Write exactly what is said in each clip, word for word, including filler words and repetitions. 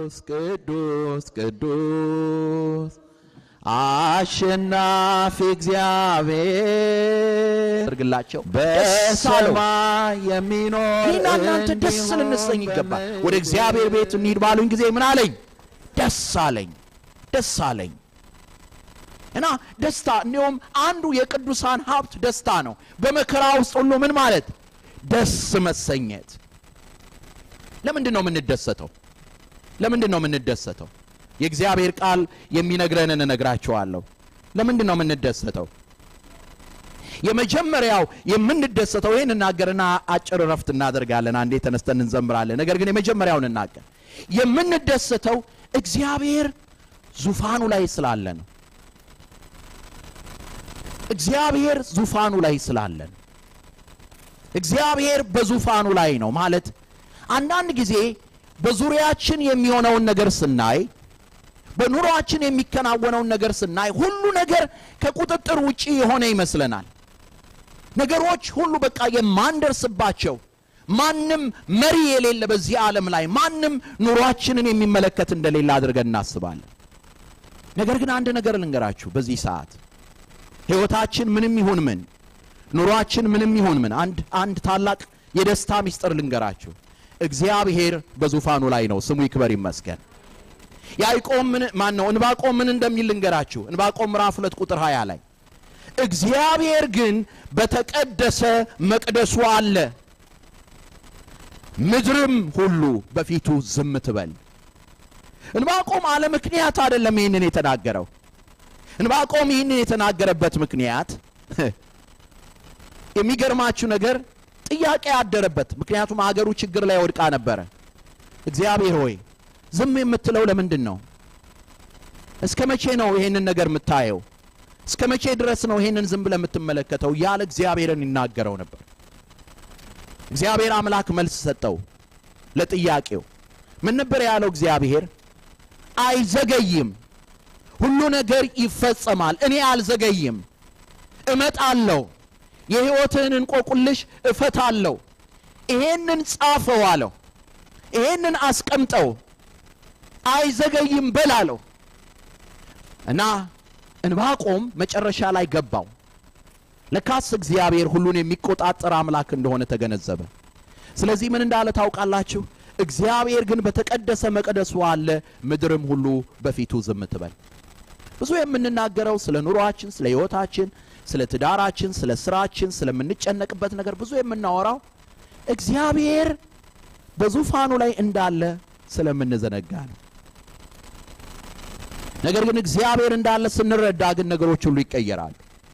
ቅዱስ ቅዱስ አሸናፊ እግዚአብሔር እርግላቸው በሰማይ የሚኖር እናንተ ደስ ልንሰኝ ይገባል ወደ እግዚአብሔር ቤት እንሂድ ባሉኝ ጊዜ ምን አለኝ ደስ አለኝ ደስ አለኝ እና ደስታ እንደውም አንዱ የቅዱሳን ሀብት ደስታ ነው በመከራ ውስጥ ሁሉ ምን ማለት ደስ መሰኘት ለምንድን ነው የምንደሰተው ለምንድን ነው የምንደሰተው የእግዚአብሔር ቃል የሚነግረንን እነግራችኋለሁ ለምንድን ነው የምንደሰተው የመጀመሪያው የምንደሰተው ይሄን እናገርና አጭር ረፍት እናደርጋለን አንዴ ተነስተን እንዘምራለን ነገር ግን የመጀመሪያውን እናገር የምንደሰተው እግዚአብሔር ዙፋኑ ላይ ስላለ ነው እግዚአብሔር ዙፋኑ ላይ ስላለ ነው እግዚአብሔር በዙፋኑ ላይ ነው ማለት አንዳንድ ጊዜ በዙሪያችን የሚሆነውን ነገር ስናይ በኑሯችን የሚከናወነው ነገር ስናይ ሁሉ ነገር ከቁጥጥር ውጪ የሆነ ይመስለናል ነገሮች ሁሉ በቃ የማንደርስባቸው ማንንም መሪ የሌለ በዚህ ዓለም ላይ ማንንም ኑሯችንን የሚመለከት እንደሌለ አድርገን እናስባለን ነገር ግን አንድ ነገር ልንገራችሁ በዚህ ሰዓት ህይወታችን ምንም ይሁን ምን ኑሯችን ምንም ይሁን ምን አንድ አንድ ታላቅ የደስታ ሚስጥር ልንገራችሁ እግዚአብሔር በዙፋኑ ላይ ነው ስሙ ይክበር ይመስገን ያዕቆብ ምን ማን ነው እንባቆም ምን እንደሚል ልንገራችሁ እንባቆም ምዕራፍ ሁለት ቁጥር ሃያ ላይ እግዚአብሔር ግን በተቀደሰ መቅደሱ አለ ምድርም ሁሉ በፊቱ ዝም ትበል እንባቆም አለ ምክንያት አይደለም ይሄንን የተናገረው እንባቆም ይሄንን የተናገረበት ምክንያት የሚገርማችሁ ነገር ጥያቄ ያደረበት ምክንያቱም ሀገሩ ችግር ላይ ወድቃ ነበር እግዚአብሔር ሆይ ዝም የምትለው ለምንድን ነው እስከመቼ ነው ይሄንን ነገር የምታየው እስከመቼ ድረስ ነው ይሄንን ዝም ብለ የምትመለከተው ያለ እግዚአብሔርን ይናገረው ነበር እግዚአብሔር አምላክ መልስ ሰጠው ለጥያቄው ምን ነበር ያለው እግዚአብሔር አይዘገይም ሁሉ ነገር ይፈጸማል እኔ አልዘገይም እመጣለሁ የህይወትን እንቆቅልሽ እፈታለሁ ይሄንን ጻፈው አለው ይሄንን አስቀምጠው አይዘገይም በላለው እና እንባቆም መጨረሻ ላይ ገባው ለካስ እግዚአብሔር ሁሉን የሚቆጣጠር አምላክ እንደሆነ ተገነዘበ ስለዚህ ምን እንዳለ ታውቃላችሁ እግዚአብሔር ግን በተቀደሰ መቅደሱ አለ ምድርም ሁሉ በፊቱ ዝም ትበል ብዙ የምንናገረው ስለ ኑሯችን ስለ ህይወታችን ስለ ትዳራችን ስለ ስራችን ስለምንጨነቅበት ነገር ብዙ የምናወራው እግዚአብሔር በዙፋኑ ላይ እንዳለ ስለምንዘነጋ ነው ነገር ግን እግዚአብሔር እንዳለ ስንረዳ ግን ነገሮች ሁሉ ይቀየራሉ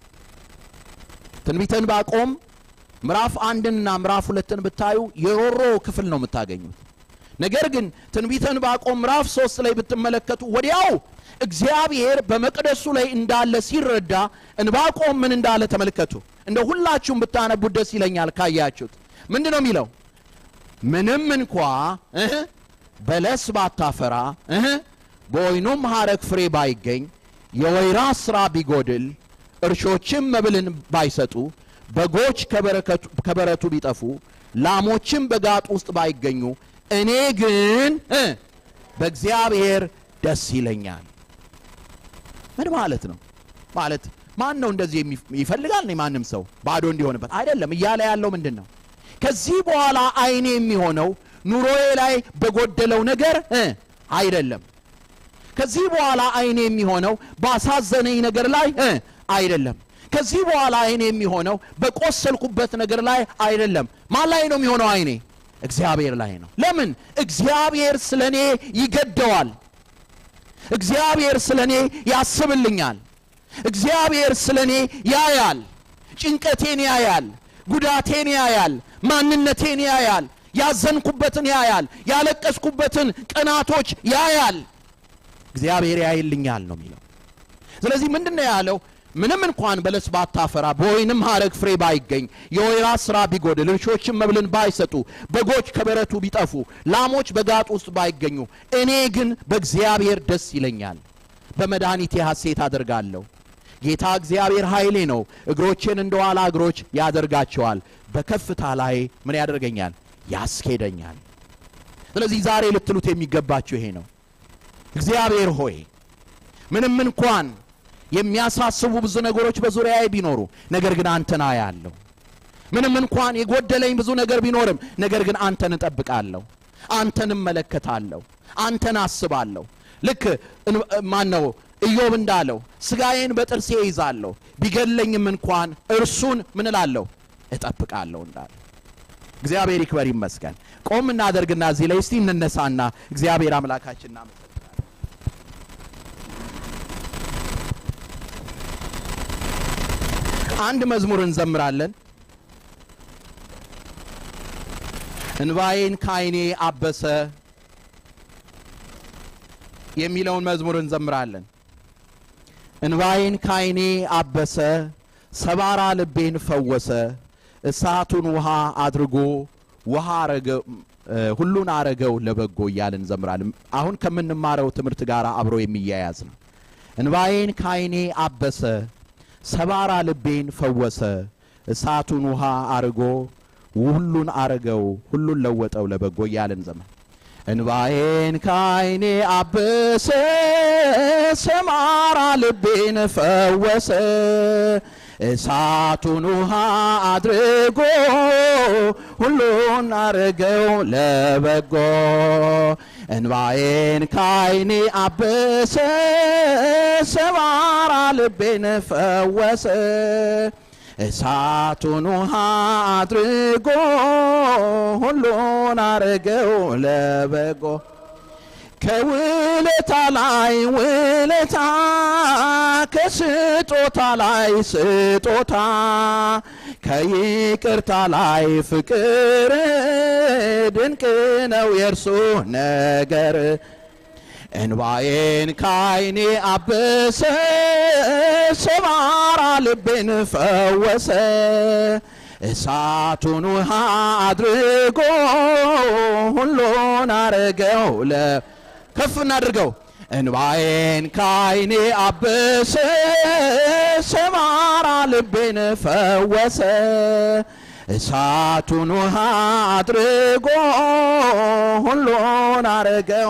ትንቢተ ዕንባቆም ምዕራፍ አንድ እና ምዕራፍ ሁለት ብታዩ የሮሮ ክፍል ነው የምታገኙት ነገር ግን ትንቢተ ዕንባቆም ምዕራፍ ሶስት ላይ ብትመለከቱ ወዲያው እግዚአብሔር በመቅደሱ ላይ እንዳለ ሲረዳ ዕንባቆም ምን እንዳለ ተመልከቱ እንደ ሁላችሁም ብታነቡት ደስ ይለኛል ካያችሁት ምንድነው የሚለው ምንም እንኳን እህ በለስ ባታፈራ እህ በወይኑም ሐረግ ፍሬ ባይገኝ የወይራ ስራ ቢጎድል እርሾችም መብልን ባይሰጡ በጎች ከበረከቱ ከበረቱ ቢጠፉ ላሞችም በጋጥ ውስጥ ባይገኙ እኔ ግን በእግዚአብሔር ደስ ይለኛል ምን ማለት ነው ማለት ማን ነው እንደዚህ ይፈልጋል ነው ማንንም ሰው ባዶ እንዲሆንበት አይደለም እያለ ያለው ምንድነው ከዚህ በኋላ አይኔ የሚሆነው ኑሮዬ ላይ በጎደለው ነገር አይደለም ከዚህ በኋላ አይኔ የሚሆነው ባሳዘነኝ ነገር ላይ አይደለም ከዚህ በኋላ አይኔ የሚሆነው በቆሰልኩበት ነገር ላይ አይደለም ማን ላይ ነው የሚሆነው አይኔ እግዚአብሔር ላይ ነው ለምን እግዚአብሔር ስለኔ ይገደዋል እግዚአብሔር ስለኔ ያስብልኛል እግዚአብሔር ስለኔ ያያል ጭንቀቴን ያያል ጉዳቴን ያያል ማንነቴን ያያል ያዘንኩበትን ያያል ያለቀስኩበትን ቀናቶች ያያል እግዚአብሔር ያይልኛል ነው የሚለው ስለዚህ ምንድነው ያለው ምንም እንኳን በለስ ባታፈራ በወይንም ሐረግ ፍሬ ባይገኝ የወይራ ስራ ቢጎድል እርሾችም መብልን ባይሰጡ በጎች ከበረቱ ቢጠፉ ላሞች በጋጥ ውስጥ ባይገኙ እኔ ግን በእግዚአብሔር ደስ ይለኛል በመድኃኒቴ ሐሴት አደርጋለሁ ጌታ እግዚአብሔር ኃይሌ ነው እግሮቼን እንደዋላ እግሮች ያደርጋቸዋል በከፍታ ላይ ምን ያደርገኛል ያስኬደኛል ስለዚህ ዛሬ ልትሉት የሚገባችሁ ይሄ ነው እግዚአብሔር ሆይ ምንም እንኳን የሚያሳስቡ ብዙ ነገሮች በዙሪያዬ ቢኖሩ ነገር ግን አንተን አያለሁ ምንም እንኳን የጎደለኝ ብዙ ነገር ቢኖርም ነገር ግን አንተን እጠብቃለሁ አንተን እመለከታለሁ አንተን አስባለሁ ልክ ማን ነው ኢዮብ እንዳለው ስጋዬን በጥርሴ ይዛለሁ ቢገለኝም እንኳን እርሱን ምን እላለሁ እጠብቃለሁ እንዳለ እግዚአብሔር ይክበር ይመስገን ቆም እናደርግና እዚህ ላይ እስቲ እንነሳና እግዚአብሔር አምላካችንና አንድ መዝሙር እንዘምራለን እንባዬን ካይኔ አበሰ የሚለውን መዝሙር እንዘምራለን እንባዬን ካይኔ አበሰ ሰባራ ልቤን ፈወሰ እሳቱን ውሃ አድርጎ ውሃ አረገው ሁሉን አረገው ለበጎ ይያልን እንዘምራለን አሁን ከመንማረው ትምርት ጋር አብሮ የሚያያዝ ነው እንባዬን ካይኔ አበሰ ሰባራ ልቤን ፈወሰ እሳቱን ውሃ አርጎ ሁሉን አረገው ሁሉን ለወጠው ለበጎ ይያልን ዘመን እንባዬን ካይኔ አበሰ ሰባራ ልቤን ፈወሰ እሳቱን ውሃ አድርጎ ሁሉን አረገው ለበጎ እንባዬን ካይኔ አበሰ ሰባራ ልቤን ፈወሰ እሳቱን ውሃ አድርጎ ሁሉን አረገው ለበጎ ከውለታ ላይ ውለታ ከስጦታ ላይ ስጦታ ከይቅርታ ላይ ፍቅር ድንቅ ነው የርሱ ነገር እንባዬን ካይኔ አበሰ ሰባራ ልቤን ፈወሰ እሳቱን ውሃ አድርጎ ሁሉን አረገው ለ ከፍ እናድርገው እንባዬን ካይኔ አበሰ ሰባራ ልቤን ፈወሰ እሳቱን ውሃ አድርጎ ሁሉን አረገው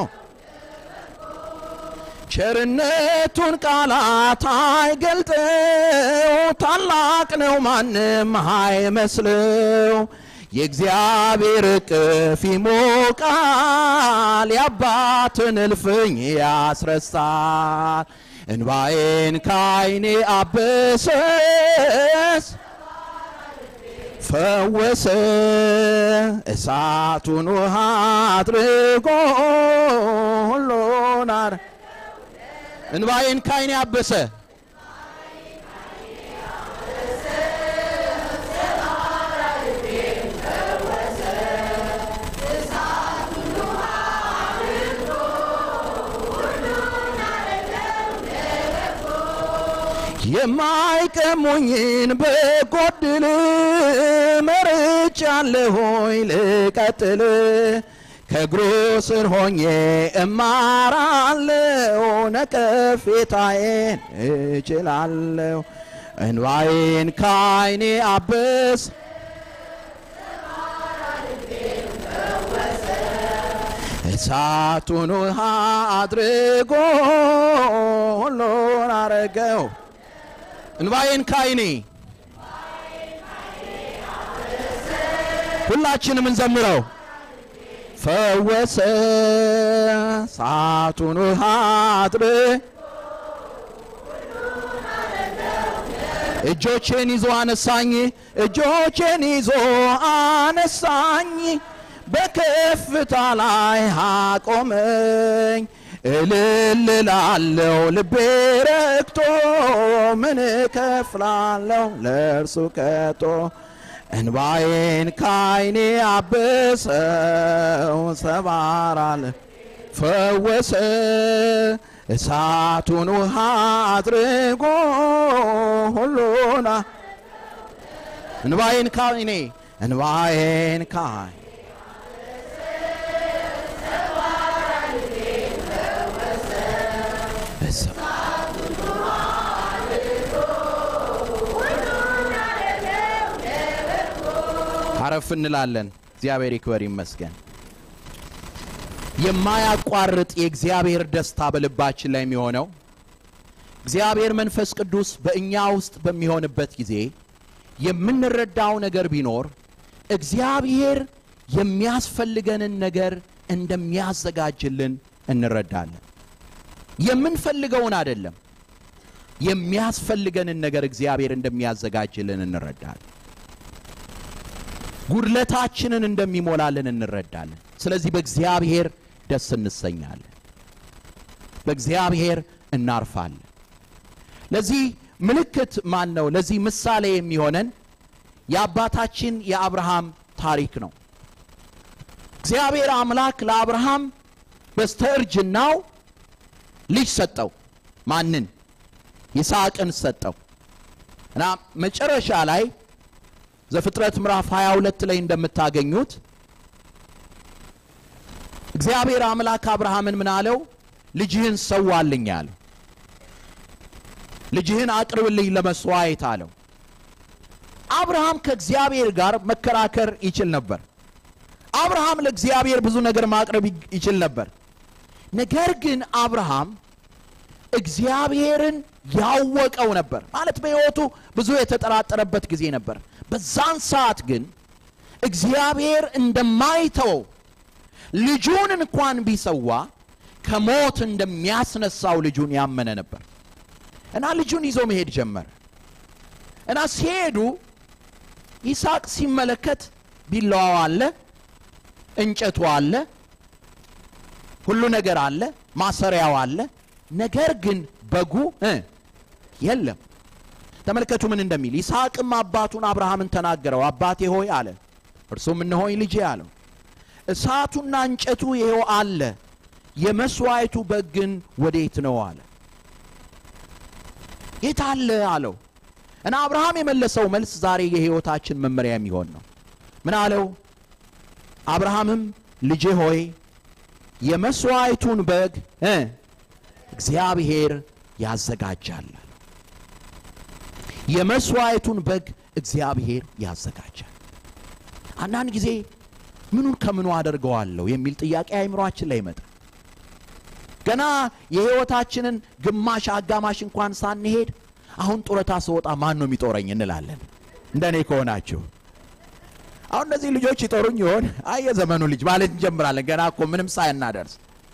ቸርነቱን ቃላት አይገልጠው ታላቅ ነው ማንም አይመስለው የእግዚአብሔር እቅፍ ይሞቃል ያባትን እልፍኝ ያስረሳል እንባዬን ካይኔ አበሰ ፈወሰ እሳቱን ውሃ አድርጎ ሁሉን አረ እንባዬን ካይኔ አበሰ የማይቀሙኝን በጎድል መርጫለሁኝ ልቀጥል ከእግሩ ስር ሆኜ እማራለሁ ነቀፌታዬን እችላለሁ እንባዬን ካይኔ አበሰ እሳቱን ውሃ አድርጎ ሁሉን አረገው እንባዬን ካይኔ ሁላችንም እንዘምረው ፈወሰ እሳቱን ውሃ አድርጎ እጆቼን ይዞ አነሳኝ እጆቼን ይዞ አነሳኝ በከፍታ ላይ አቆመኝ እልልላለሁ ልቤ ረክቶ ምን ከፍላለሁ ለእርሱ ከቶ እንባዬን ካይኔ አበሰው ሰባራል ፈወሰ እሳቱን ውሃ አድርጎ ሁሉና እንባዬን ካይኔ እንባዬን ካይ አረፍ እንላለን እግዚአብሔር ይክበር ይመስገን የማያቋርጥ የእግዚአብሔር ደስታ በልባችን ላይ የሚሆነው እግዚአብሔር መንፈስ ቅዱስ በእኛ ውስጥ በሚሆንበት ጊዜ የምንረዳው ነገር ቢኖር እግዚአብሔር የሚያስፈልገንን ነገር እንደሚያዘጋጅልን እንረዳለን። የምንፈልገውን አይደለም የሚያስፈልገንን ነገር እግዚአብሔር እንደሚያዘጋጅልን እንረዳለን። ጉድለታችንን እንደሚሞላልን እንረዳለን። ስለዚህ በእግዚአብሔር ደስ እንሰኛለን፣ በእግዚአብሔር እናርፋለን። ለዚህ ምልክት ማን ነው? ለዚህ ምሳሌ የሚሆነን የአባታችን የአብርሃም ታሪክ ነው። እግዚአብሔር አምላክ ለአብርሃም በስተርጅናው ልጅ ሰጠው። ማንን? ይስሐቅን ሰጠው። እና መጨረሻ ላይ ዘፍጥረት ምዕራፍ ሃያ ሁለት ላይ እንደምታገኙት እግዚአብሔር አምላክ አብርሃምን ምን አለው? ልጅህን ሰዋልኝ አለው። ልጅህን አቅርብልኝ ለመስዋዕት አለው። አብርሃም ከእግዚአብሔር ጋር መከራከር ይችል ነበር። አብርሃም ለእግዚአብሔር ብዙ ነገር ማቅረብ ይችል ነበር። ነገር ግን አብርሃም እግዚአብሔርን ያወቀው ነበር። ማለት በሕይወቱ ብዙ የተጠራጠረበት ጊዜ ነበር። በዛን ሰዓት ግን እግዚአብሔር እንደማይተው ልጁን እንኳን ቢሰዋ ከሞት እንደሚያስነሳው ልጁን ያመነ ነበር። እና ልጁን ይዞ መሄድ ጀመረ። እና ሲሄዱ ይስሐቅ ሲመለከት ቢላዋው አለ፣ እንጨቱ አለ፣ ሁሉ ነገር አለ፣ ማሰሪያው አለ። ነገር ግን በጉ የለም። ተመልከቱ ምን እንደሚል። ይስሐቅም አባቱን አብርሃምን ተናገረው። አባቴ ሆይ አለ። እርሱም እነሆኝ ልጄ አለው። እሳቱና እንጨቱ ይሄው አለ፣ የመስዋዕቱ በግ ግን ወዴት ነው አለ። የት አለ አለው። እና አብርሃም የመለሰው መልስ ዛሬ የሕይወታችን መመሪያ የሚሆን ነው። ምን አለው? አብርሃምም ልጄ ሆይ የመስዋዕቱን በግ እግዚአብሔር ያዘጋጃል። የመስዋዕቱን በግ እግዚአብሔር ያዘጋጃል። አንዳንድ ጊዜ ምኑን ከምኑ አደርገዋለሁ የሚል ጥያቄ አይምሮአችን ላይ ይመጣል። ገና የሕይወታችንን ግማሽ አጋማሽ እንኳን ሳንሄድ አሁን ጡረታ ስወጣ ማን ነው የሚጦረኝ እንላለን። እንደኔ ከሆናችሁ አሁን እነዚህ ልጆች ይጦሩኝ ይሆን? አይ የዘመኑ ልጅ ማለት እንጀምራለን ገና እኮ ምንም ሳይናደርስ።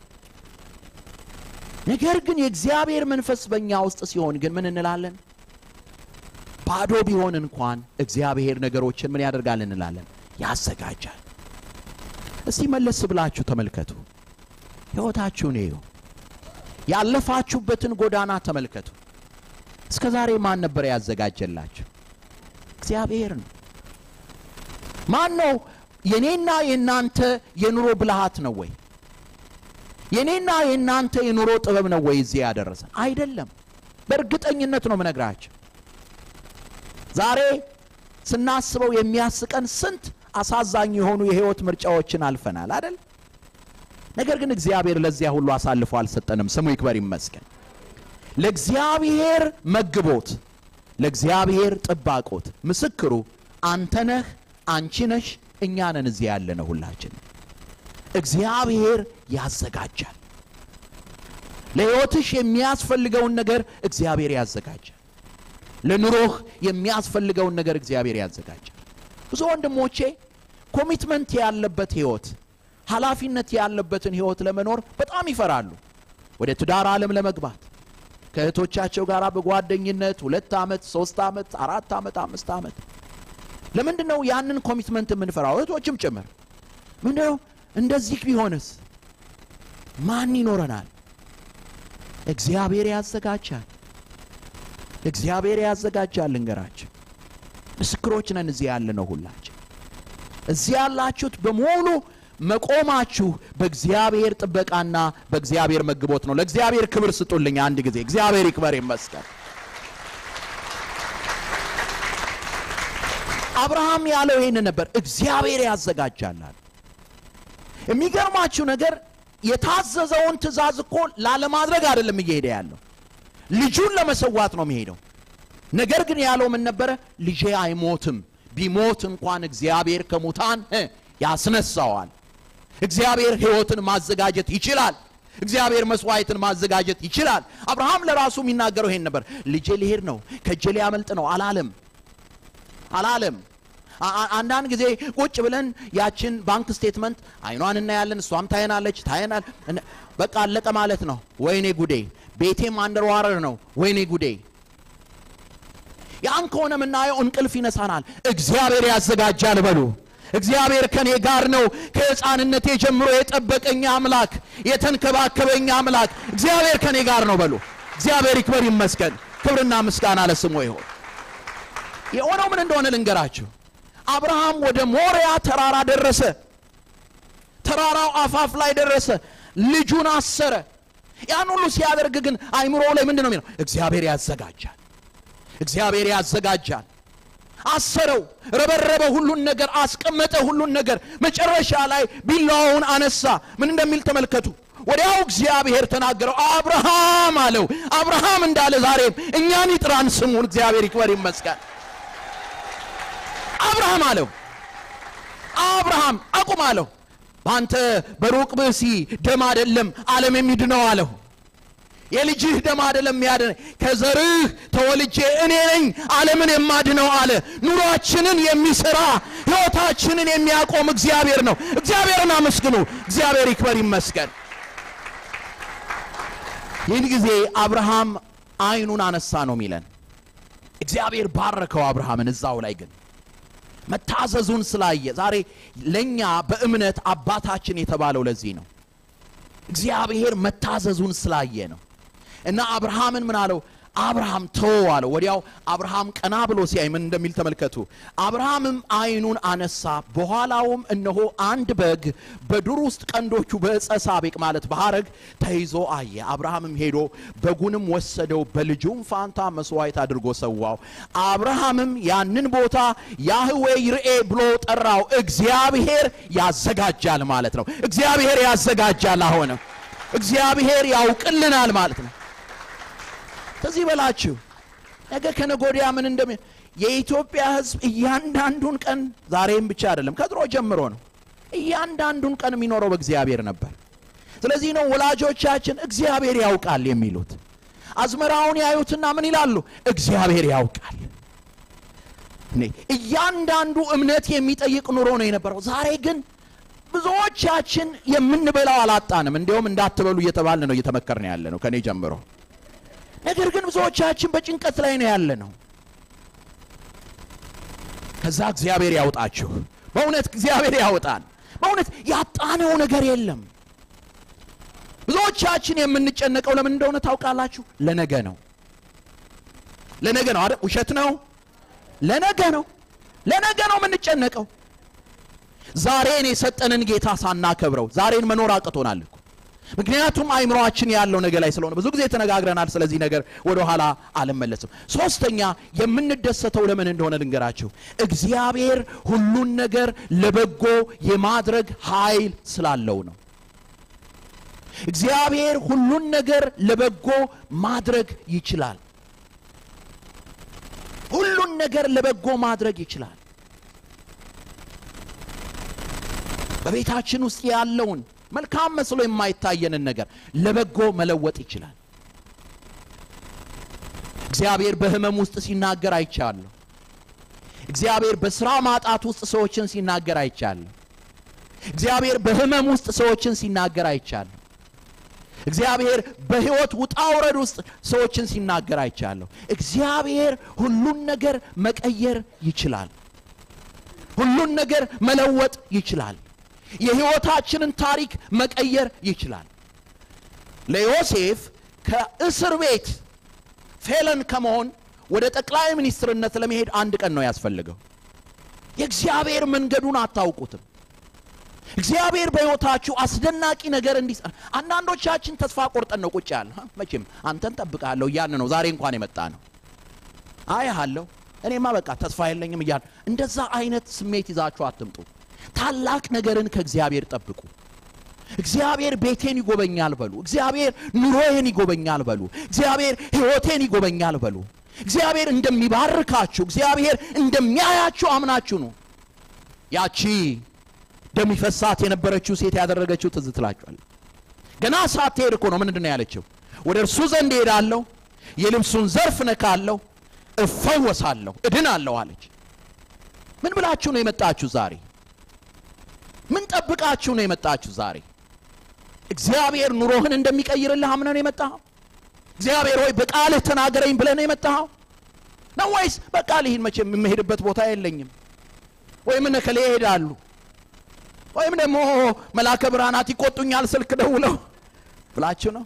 ነገር ግን የእግዚአብሔር መንፈስ በእኛ ውስጥ ሲሆን ግን ምን እንላለን? ባዶ ቢሆን እንኳን እግዚአብሔር ነገሮችን ምን ያደርጋል እንላለን? ያዘጋጃል። እስቲ መለስ ብላችሁ ተመልከቱ። ሕይወታችሁን እዩ። ያለፋችሁበትን ጎዳና ተመልከቱ። እስከ ዛሬ ማን ነበር ያዘጋጀላችሁ? እግዚአብሔር ነው። ማን ነው? የኔና የናንተ የኑሮ ብልሃት ነው ወይ? የኔና የናንተ የኑሮ ጥበብ ነው ወይ እዚህ ያደረሰን? አይደለም። በእርግጠኝነት ነው መነግራችሁ። ዛሬ ስናስበው የሚያስቀን ስንት አሳዛኝ የሆኑ የሕይወት ምርጫዎችን አልፈናል አይደል? ነገር ግን እግዚአብሔር ለዚያ ሁሉ አሳልፎ አልሰጠንም። ስሙ ይክበር ይመስገን። ለእግዚአብሔር መግቦት፣ ለእግዚአብሔር ጥባቆት ምስክሩ አንተ ነህ፣ አንቺ ነሽ፣ እኛ ነን እዚህ ያለነው ሁላችን። እግዚአብሔር ያዘጋጃል። ለሕይወትሽ የሚያስፈልገውን ነገር እግዚአብሔር ያዘጋጃል። ለኑሮህ የሚያስፈልገውን ነገር እግዚአብሔር ያዘጋጃል። ብዙ ወንድሞቼ ኮሚትመንት ያለበት ሕይወት፣ ኃላፊነት ያለበትን ሕይወት ለመኖር በጣም ይፈራሉ። ወደ ትዳር ዓለም ለመግባት ከእህቶቻቸው ጋር በጓደኝነት ሁለት ዓመት፣ ሶስት ዓመት፣ አራት ዓመት፣ አምስት ዓመት። ለምንድን ነው ያንን ኮሚትመንት የምንፈራው? እህቶችም ጭምር ምንድን ነው? እንደዚህ ቢሆንስ ማን ይኖረናል? እግዚአብሔር ያዘጋጃል። እግዚአብሔር ያዘጋጃል። እንገራችሁ ምስክሮች ነን እዚህ ያለነው ሁላችን። እዚህ ያላችሁት በሙሉ መቆማችሁ በእግዚአብሔር ጥበቃና በእግዚአብሔር መግቦት ነው። ለእግዚአብሔር ክብር ስጡልኝ አንድ ጊዜ። እግዚአብሔር ይክበር ይመስገን። አብርሃም ያለው ይሄን ነበር፣ እግዚአብሔር ያዘጋጃል። የሚገርማችሁ ነገር የታዘዘውን ትእዛዝ እኮ ላለማድረግ አይደለም እየሄደ ያለው፣ ልጁን ለመሰዋት ነው የሚሄደው። ነገር ግን ያለው ምን ነበር? ልጄ አይሞትም፣ ቢሞት እንኳን እግዚአብሔር ከሙታን ያስነሳዋል። እግዚአብሔር ሕይወትን ማዘጋጀት ይችላል እግዚአብሔር መስዋዕትን ማዘጋጀት ይችላል አብርሃም ለራሱ የሚናገረው ይሄን ነበር ልጄ ሊሄድ ነው ከጀሌ ያመልጥ ነው አላለም አላለም አንዳንድ ጊዜ ቁጭ ብለን ያችን ባንክ ስቴትመንት አይኗን እናያለን እሷም ታየናለች ታየናል በቃ አለቀ ማለት ነው ወይኔ ጉዴ ቤቴም አንደር ዋተር ነው ወይኔ ጉዴ ያን ከሆነ ምናየው እንቅልፍ ይነሳናል እግዚአብሔር ያዘጋጃል በሉ እግዚአብሔር ከኔ ጋር ነው ከሕፃንነቴ ጀምሮ የጠበቀኝ አምላክ የተንከባከበኝ አምላክ እግዚአብሔር ከኔ ጋር ነው በሉ እግዚአብሔር ይክበር ይመስገን ክብርና ምስጋና ለስሙ ይሁን የሆነው ምን እንደሆነ ልንገራችሁ አብርሃም ወደ ሞሪያ ተራራ ደረሰ ተራራው አፋፍ ላይ ደረሰ ልጁን አሰረ ያን ሁሉ ሲያደርግ ግን አይምሮው ላይ ምንድነው የሚለው እግዚአብሔር ያዘጋጃል እግዚአብሔር ያዘጋጃል አሰረው ረበረበ ሁሉን ነገር አስቀመጠ ሁሉን ነገር መጨረሻ ላይ ቢላውን አነሳ ምን እንደሚል ተመልከቱ ወዲያው እግዚአብሔር ተናገረው አብርሃም አለው አብርሃም እንዳለ ዛሬም እኛን ይጥራን ስሙን እግዚአብሔር ይክበር ይመስገን አብርሃም አለው አብርሃም አቁም አለው ባንተ በሩቅ ብሲ ደም አይደለም ዓለም የሚድነው አለው የልጅህ ደም አይደለም ያድነ ከዘርህ ተወልጄ እኔ ነኝ ዓለምን የማድነው አለ ኑሯችንን የሚሰራ ሕይወታችንን የሚያቆም እግዚአብሔር ነው እግዚአብሔርን አመስግኑ እግዚአብሔር ይክበር ይመስገን ይህን ጊዜ አብርሃም አይኑን አነሳ ነው የሚለን እግዚአብሔር ባረከው አብርሃምን እዛው ላይ ግን መታዘዙን ስላየ ዛሬ ለኛ በእምነት አባታችን የተባለው ለዚህ ነው እግዚአብሔር መታዘዙን ስላየ ነው እና አብርሃምን ምን አለው አብርሃም ተው አለው ወዲያው አብርሃም ቀና ብሎ ሲያይ ምን እንደሚል ተመልከቱ አብርሃምም አይኑን አነሳ በኋላውም እነሆ አንድ በግ በዱር ውስጥ ቀንዶቹ በዕፀሳቤቅ ማለት በሐረግ ተይዞ አየ አብርሃምም ሄዶ በጉንም ወሰደው በልጁም ፋንታ መስዋዕት አድርጎ ሰዋው አብርሃምም ያንን ቦታ ያህዌ ይርኤ ብሎ ጠራው እግዚአብሔር ያዘጋጃል ማለት ነው እግዚአብሔር ያዘጋጃል አሁን እግዚአብሔር ያውቅልናል ማለት ነው ከዚህ በላችሁ ነገ ከነጎዲያ ምን እንደም የኢትዮጵያ ሕዝብ እያንዳንዱን ቀን ዛሬም ብቻ አይደለም ከድሮ ጀምሮ ነው እያንዳንዱን ቀን የሚኖረው በእግዚአብሔር ነበር ስለዚህ ነው ወላጆቻችን እግዚአብሔር ያውቃል የሚሉት አዝመራውን ያዩትና ምን ይላሉ እግዚአብሔር ያውቃል ነ እያንዳንዱ እምነት የሚጠይቅ ኑሮ ነው የነበረው ዛሬ ግን ብዙዎቻችን የምንበላው አላጣንም እንደውም እንዳትበሉ እየተባልን ነው እየተመከርን ያለ ነው ከኔ ጀምሮ ነገር ግን ብዙዎቻችን በጭንቀት ላይ ነው ያለ ነው ከዛ እግዚአብሔር ያውጣችሁ በእውነት እግዚአብሔር ያውጣን በእውነት ያጣነው ነገር የለም ብዙዎቻችን የምንጨነቀው ለምን እንደሆነ ታውቃላችሁ ለነገ ነው ለነገ ነው አይደል ውሸት ነው ለነገ ነው ለነገ ነው የምንጨነቀው ዛሬን የሰጠንን ጌታ ሳናከብረው ዛሬን መኖር አቅቶናል እኮ ምክንያቱም አይምሮአችን ያለው ነገር ላይ ስለሆነ ብዙ ጊዜ ተነጋግረናል ስለዚህ ነገር ወደ ኋላ አልመለስም ሶስተኛ የምንደሰተው ለምን እንደሆነ ልንገራችሁ እግዚአብሔር ሁሉን ነገር ለበጎ የማድረግ ኃይል ስላለው ነው እግዚአብሔር ሁሉን ነገር ለበጎ ማድረግ ይችላል ሁሉን ነገር ለበጎ ማድረግ ይችላል በቤታችን ውስጥ ያለውን መልካም መስሎ የማይታየንን ነገር ለበጎ መለወጥ ይችላል እግዚአብሔር በህመም ውስጥ ሲናገር አይቻለሁ እግዚአብሔር በስራ ማጣት ውስጥ ሰዎችን ሲናገር አይቻለሁ እግዚአብሔር በህመም ውስጥ ሰዎችን ሲናገር አይቻለሁ እግዚአብሔር በህይወት ውጣውረድ ውስጥ ሰዎችን ሲናገር አይቻለሁ እግዚአብሔር ሁሉን ነገር መቀየር ይችላል ሁሉን ነገር መለወጥ ይችላል የህይወታችንን ታሪክ መቀየር ይችላል ለዮሴፍ ከእስር ቤት ፌለን ከመሆን ወደ ጠቅላይ ሚኒስትርነት ለመሄድ አንድ ቀን ነው ያስፈልገው የእግዚአብሔር መንገዱን አታውቁትም እግዚአብሔር በህይወታችሁ አስደናቂ ነገር እንዲሰራ አንዳንዶቻችን ተስፋ ቆርጠን ነው ቁጭ ያለ መቼም አንተን ጠብቃለሁ ያን ነው ዛሬ እንኳን የመጣ ነው አይሃለሁ እኔማ በቃ ተስፋ የለኝም ይያል እንደዛ አይነት ስሜት ይዛችሁ አትምጡ ታላቅ ነገርን ከእግዚአብሔር ጠብቁ እግዚአብሔር ቤቴን ይጎበኛል በሉ እግዚአብሔር ኑሮዬን ይጎበኛል በሉ እግዚአብሔር ህይወቴን ይጎበኛል በሉ እግዚአብሔር እንደሚባርካችሁ እግዚአብሔር እንደሚያያችሁ አምናችሁ ነው ያቺ ደም ይፈሳት የነበረችው ሴት ያደረገችው ትዝ ትላችኋል። ገና ሳትሄድ እኮ ነው ምንድነው ያለችው? ወደ እርሱ ዘንድ ሄዳለሁ፣ የልብሱን ዘርፍ ነካለሁ፣ እፈወሳለሁ፣ እድናለሁ አለች። ምን ብላችሁ ነው የመጣችሁ ዛሬ? ምን ጠብቃችሁ ነው የመጣችሁ ዛሬ? እግዚአብሔር ኑሮህን እንደሚቀይርልህ አምነህ ነው የመጣኸው? እግዚአብሔር ሆይ በቃልህ ተናገረኝ ብለህ ነው የመጣኸው? ነው ወይስ በቃል ይሄን መቼም የምሄድበት ቦታ የለኝም ወይም ነከሌ ይሄዳሉ ወይም ደግሞ መላከ ብርሃናት ይቆጡኛል ስልክ ደውለው ብላችሁ ነው?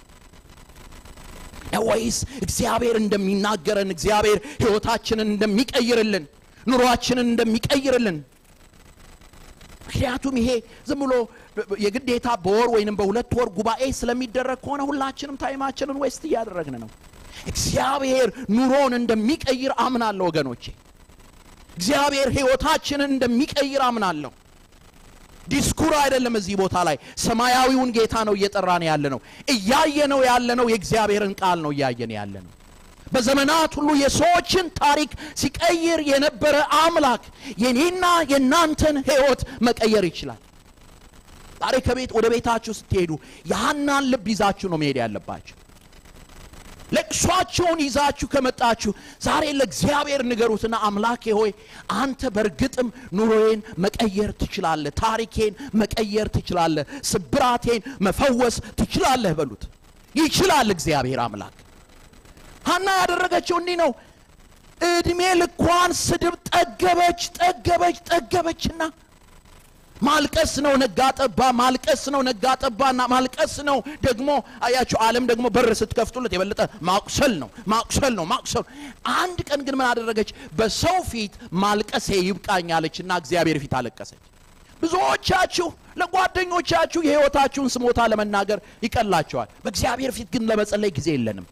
ወይስ እግዚአብሔር እንደሚናገረን እግዚአብሔር ሕይወታችንን እንደሚቀይርልን ኑሮአችንን እንደሚቀይርልን? ምክንያቱም ይሄ ዝም ብሎ የግዴታ በወር ወይንም በሁለት ወር ጉባኤ ስለሚደረግ ከሆነ ሁላችንም ታይማችንን ዌስት እያደረግን ነው። እግዚአብሔር ኑሮን እንደሚቀይር አምናለሁ ወገኖቼ። እግዚአብሔር ሕይወታችንን እንደሚቀይር አምናለሁ። ዲስኩር አይደለም እዚህ ቦታ ላይ ሰማያዊውን ጌታ ነው እየጠራን ያለ ነው። እያየነው ያለነው የእግዚአብሔርን ቃል ነው እያየን ያለ ነው። በዘመናት ሁሉ የሰዎችን ታሪክ ሲቀይር የነበረ አምላክ የኔና የናንተን ሕይወት መቀየር ይችላል። ዛሬ ከቤት ወደ ቤታችሁ ስትሄዱ ያናን ልብ ይዛችሁ ነው መሄድ ያለባችሁ። ለቅሷችሁን ይዛችሁ ከመጣችሁ ዛሬ ለእግዚአብሔር ንገሩትና አምላኬ ሆይ አንተ በርግጥም ኑሮዬን መቀየር ትችላለህ፣ ታሪኬን መቀየር ትችላለህ፣ ስብራቴን መፈወስ ትችላለህ በሉት። ይችላል እግዚአብሔር አምላክ። ሐና ያደረገችው እንዲህ ነው። እድሜ ልኳን ስድብ ጠገበች ጠገበች ጠገበችና ማልቀስ ነው ነጋጠባ፣ ማልቀስ ነው ነጋጠባና ማልቀስ ነው ደግሞ አያችሁ ዓለም ደግሞ በር ስትከፍቱለት የበለጠ ማቁሰል ነው ማቁሰል ነው ማቁሰል። አንድ ቀን ግን ምን አደረገች? በሰው ፊት ማልቀስ ይብቃኛለችና እግዚአብሔር ፊት አለቀሰች። ብዙዎቻችሁ ለጓደኞቻችሁ የሕይወታችሁን ስሞታ ለመናገር ይቀላችኋል። በእግዚአብሔር ፊት ግን ለመጸለይ ጊዜ የለንም።